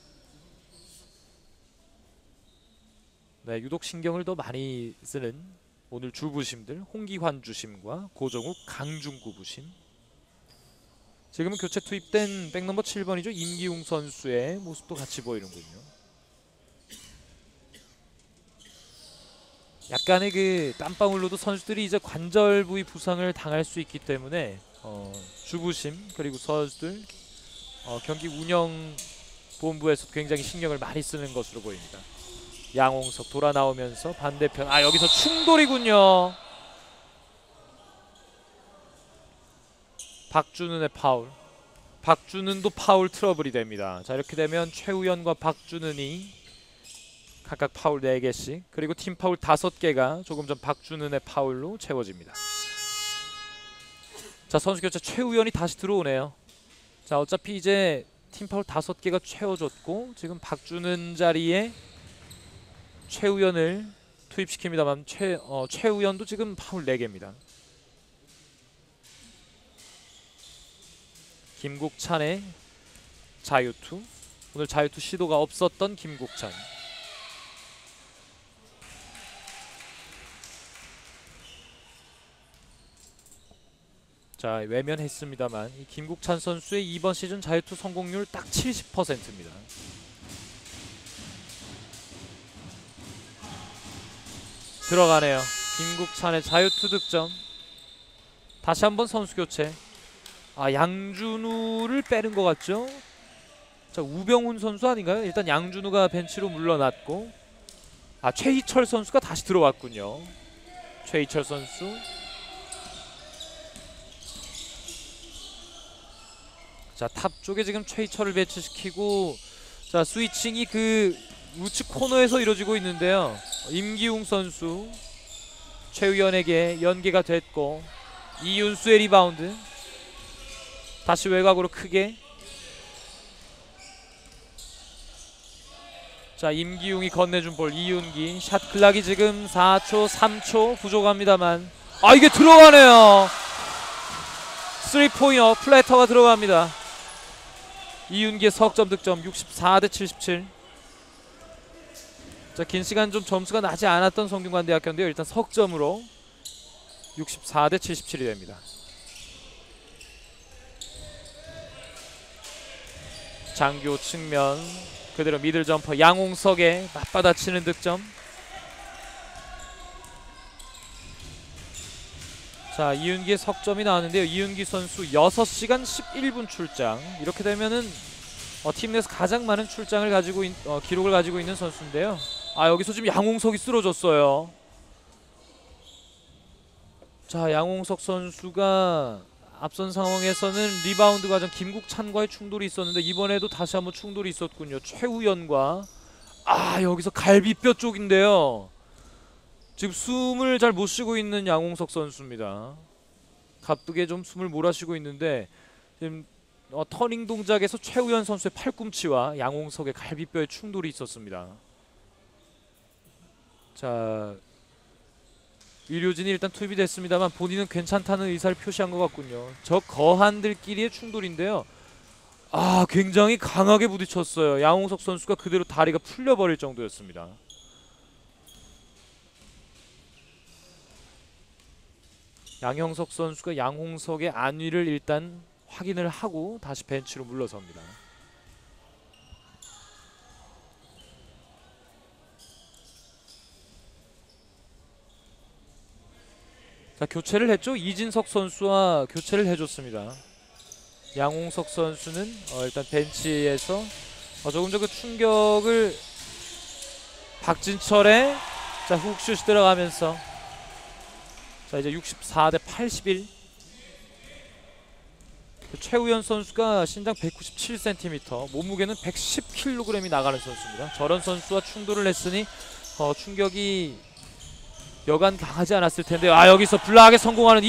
[SPEAKER 2] 네, 유독 신경을 더 많이 쓰는 오늘 주부심들 홍기환 주심과 고정욱 강중구 부심. 지금은 교체 투입된 백넘버 7번이죠. 임기웅 선수의 모습도 같이 보이는군요. 약간의 그 땀방울로도 선수들이 이제 관절 부위 부상을 당할 수 있기 때문에 주부심 그리고 선수들 경기 운영 본부에서 굉장히 신경을 많이 쓰는 것으로 보입니다. 양홍석 돌아 나오면서 반대편 여기서 충돌이군요. 박준은의 파울. 박준은도 파울 트러블이 됩니다. 자, 이렇게 되면 최우현과 박준은이 각각 파울 4개씩 그리고 팀 파울 5개가 조금 전 박준은의 파울로 채워집니다. 자, 선수 교체 최우현이 다시 들어오네요. 자, 어차피 이제 팀 파울 5개가 채워졌고 지금 박준은 자리에 최우현을 투입시킵니다만 최우현도 지금 파울 4개입니다. 김국찬의 자유투. 오늘 자유투 시도가 없었던 김국찬. 자, 외면했습니다만 이 김국찬 선수의 이번 시즌 자유투 성공률 딱 70%입니다. 들어가네요. 김국찬의 자유투 득점. 다시 한번 선수 교체. 양준우를 빼는 것 같죠? 자, 우병훈 선수 아닌가요? 일단 양준우가 벤치로 물러났고 최희철 선수가 다시 들어왔군요. 최희철 선수. 자, 탑 쪽에 지금 최희철을 배치시키고 자, 스위칭이 그 우측 코너에서 이루어지고 있는데요. 임기웅 선수 최우현에게 연계가 됐고 이윤수의 리바운드. 다시 외곽으로 크게. 자, 임기웅이 건네준 볼 이윤기. 샷 클락이 지금 4초 3초 부족합니다만 이게 들어가네요. 3포인터 플래터가 들어갑니다. 이윤기의 석점 득점 64대77. 자, 긴 시간 좀 점수가 나지 않았던 성균관대학교인데요. 일단 석점으로 64대77이 됩니다. 장교 측면 그대로 미들 점퍼 양홍석의 맞받아치는 득점. 자, 이윤기의 석점이 나왔는데요. 이윤기 선수 6시간 11분 출장. 이렇게 되면은 팀 내에서 가장 많은 출장을 가지고 기록을 가지고 있는 선수인데요. 여기서 지금 양홍석이 쓰러졌어요. 자, 양홍석 선수가 앞선 상황에서는 리바운드 과정 김국찬과의 충돌이 있었는데 이번에도 다시 한번 충돌이 있었군요. 최우현과 여기서 갈비뼈 쪽인데요. 지금 숨을 잘 못 쉬고 있는 양홍석 선수입니다. 가쁘게 좀 숨을 몰아쉬고 있는데 지금 터닝 동작에서 최우현 선수의 팔꿈치와 양홍석의 갈비뼈에 충돌이 있었습니다. 자, 의료진이 일단 투입이 됐습니다만 본인은 괜찮다는 의사를 표시한 것 같군요. 저 거한들끼리의 충돌인데요. 굉장히 강하게 부딪혔어요. 양홍석 선수가 그대로 다리가 풀려버릴 정도였습니다. 양형석 선수가 양홍석의 안위를 일단 확인을 하고 다시 벤치로 물러섭니다. 자, 교체를 했죠. 이진석 선수와 교체를 해줬습니다. 양홍석 선수는 일단 벤치에서 조금 전 그 충격을 박진철의 자 훅슛이 들어가면서 자 이제 64대 81. 최우현 선수가 신장 197cm, 몸무게는 110kg이 나가는 선수입니다. 저런 선수와 충돌을 했으니 충격이 여간 강하지 않았을 텐데요. 여기서 블락에 성공하는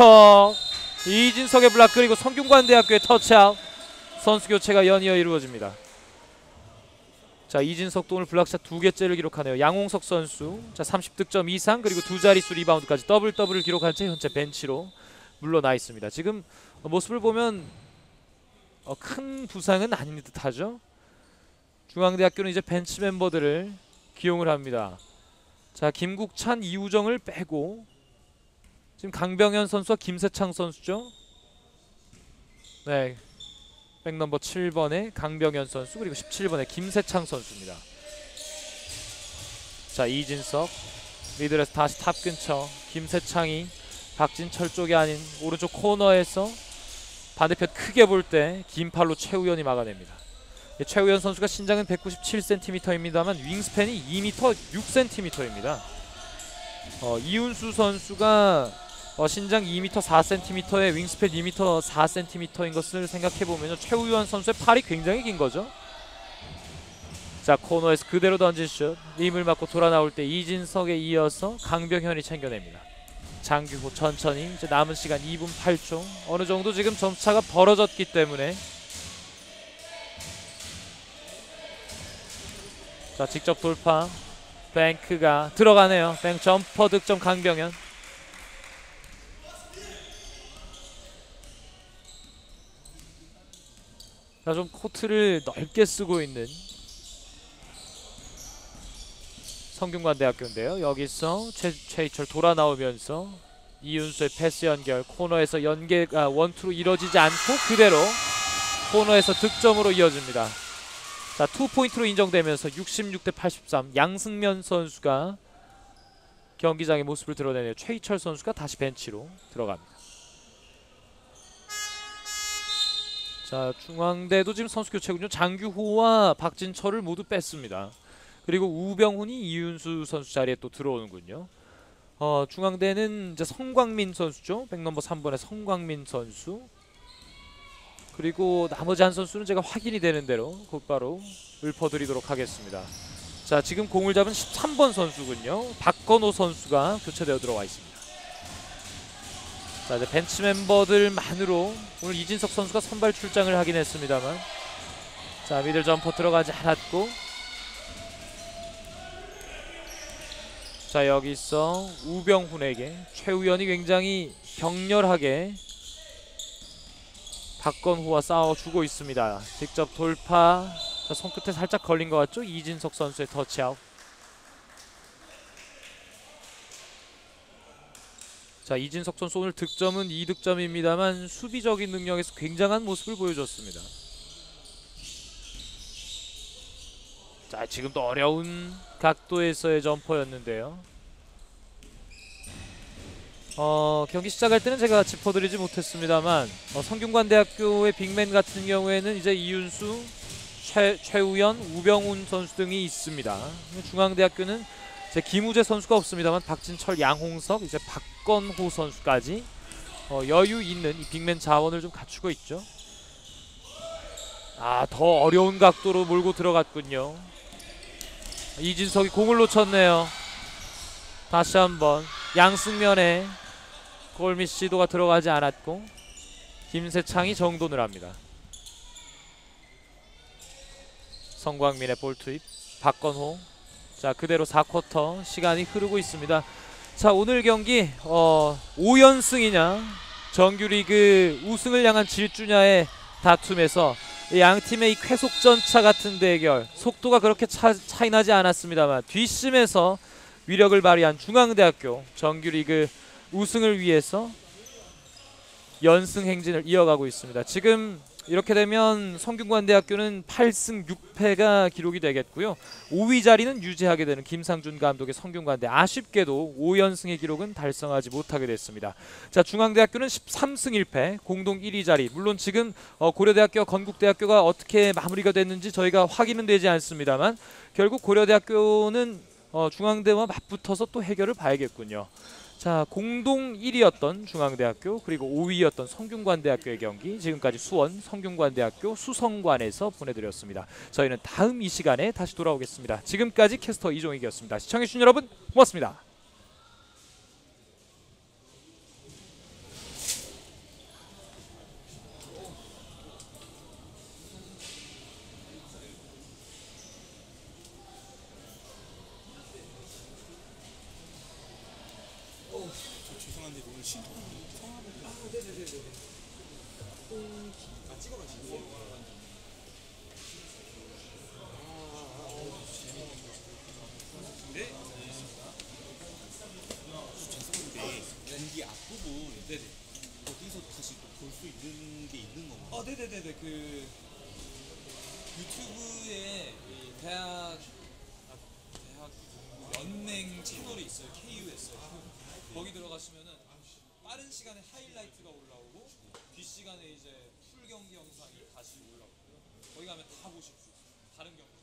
[SPEAKER 2] 이진석의 블락, 그리고 성균관대학교의 터치아웃. 선수 교체가 연이어 이루어집니다. 자, 이진석도 오늘 블락샷 2개째를 기록하네요. 양홍석 선수 자 30득점 이상, 그리고 2자릿수 리바운드까지 더블을 기록한 채 현재 벤치로 물러나 있습니다. 지금 모습을 보면 큰 부상은 아닌 듯하죠. 중앙대학교는 이제 벤치 멤버들을 기용을 합니다. 자, 김국찬, 이우정을 빼고 지금 강병현 선수와 김세창 선수죠. 네, 백넘버 7번의 강병현 선수, 그리고 17번의 김세창 선수입니다. 자, 이진석 미들에서 다시 탑 근처. 김세창이 박진철 쪽이 아닌 오른쪽 코너에서 반대편 크게 볼 때 긴 팔로 최우현이 막아냅니다. 최우현 선수가 신장은 197cm입니다만 윙스팬이 2m 6cm입니다. 이훈수 선수가 신장 2m 4cm에 윙스팬 2m 4cm인 것을 생각해보면 최우현 선수의 팔이 굉장히 긴 거죠. 자, 코너에서 그대로 던진 슛, 림을 맞고 돌아 나올 때 이진석에 이어서 강병현이 챙겨냅니다. 장규호 천천히. 이제 남은 시간 2분 8초. 어느 정도 지금 점차가 벌어졌기 때문에 자, 직접 돌파. 뱅크가 들어가네요. 뱅크 점퍼 득점 강병현. 자, 좀 코트를 넓게 쓰고 있는 성균관대학교인데요. 여기서 최희철 돌아 나오면서 이윤수의 패스 연결, 코너에서 연계가 원투로 이뤄지지 않고 그대로 코너에서 득점으로 이어집니다. 자, 2포인트로 인정되면서 66대 83. 양승면 선수가 경기장의 모습을 드러내네요. 최희철 선수가 다시 벤치로 들어갑니다. 자, 중앙대도 지금 선수 교체군요. 장규호와 박진철을 모두 뺐습니다. 그리고 우병훈이 이윤수 선수 자리에 또 들어오는군요. 중앙대는 이제 성광민 선수죠. 백넘버 3번의 성광민 선수. 그리고 나머지 한 선수는 제가 확인이 되는 대로 곧바로 읊어드리도록 하겠습니다. 자, 지금 공을 잡은 13번 선수군요. 박건호 선수가 교체되어 들어와 있습니다. 자, 이제 벤치 멤버들만으로 오늘 이진석 선수가 선발 출장을 하긴 했습니다만, 자, 미들 점퍼 들어가지 않았고, 자, 여기서 우병훈에게 최우현이 굉장히 격렬하게 박건호와 싸워주고 있습니다. 직접 돌파. 자, 손끝에 살짝 걸린 것 같죠? 이진석 선수의 터치아웃. 자, 이진석 선수 오늘 득점은 2득점입니다만 수비적인 능력에서 굉장한 모습을 보여줬습니다. 자, 지금도 어려운 각도에서의 점퍼였는데요. 경기 시작할 때는 제가 짚어드리지 못했습니다만 성균관대학교의 빅맨 같은 경우에는 이제 이윤수, 최우현, 우병훈 선수 등이 있습니다. 중앙대학교는 이제 김우재 선수가 없습니다만 박진철, 양홍석, 이제 박건호 선수까지 여유 있는 이 빅맨 자원을 좀 갖추고 있죠. 더 어려운 각도로 몰고 들어갔군요. 이진석이 공을 놓쳤네요. 다시 한번 양승면의 골밑 시도가 들어가지 않았고 김세창이 정돈을 합니다. 성광민의 볼 투입, 박건호. 자, 그대로 4쿼터 시간이 흐르고 있습니다. 자, 오늘 경기 5연승이냐 정규리그 우승을 향한 질주냐의 다툼에서 양 팀의 이 쾌속전차 같은 대결, 속도가 그렇게 차이 나지 않았습니다만 뒷심에서 위력을 발휘한 중앙대학교, 정규리그 우승을 위해서 연승 행진을 이어가고 있습니다. 지금 이렇게 되면 성균관대학교는 8승 6패가 기록이 되겠고요. 5위 자리는 유지하게 되는 김상준 감독의 성균관대, 아쉽게도 5연승의 기록은 달성하지 못하게 됐습니다. 자, 중앙대학교는 13승 1패 공동 1위 자리. 물론 지금 고려대학교와 건국대학교가 어떻게 마무리가 됐는지 저희가 확인은 되지 않습니다만 결국 고려대학교는 중앙대와 맞붙어서 또 해결을 봐야겠군요. 자, 공동 1위였던 중앙대학교 그리고 5위였던 성균관대학교의 경기 지금까지 수원 성균관대학교 수성관에서 보내드렸습니다. 저희는 다음 이 시간에 다시 돌아오겠습니다. 지금까지 캐스터 이종익이었습니다. 시청해주신 여러분 고맙습니다.
[SPEAKER 1] 죄송한데 오늘 신청 성함을 네네네네. 찍어가시고. 네. 죄송한데 경기 앞부분 네네. 어디서 다시 볼 수 있는 게 있는 건가요? 네네네네. 그 유튜브에 이 대학 연맹 채널이 있어요. KUS. 거기 들어가시면은 빠른 시간에 하이라이트가 올라오고 뒷 시간에 이제 풀 경기 영상이 다시 올라오고 거기 가면 다 보실 수 있어요. 다른 경기.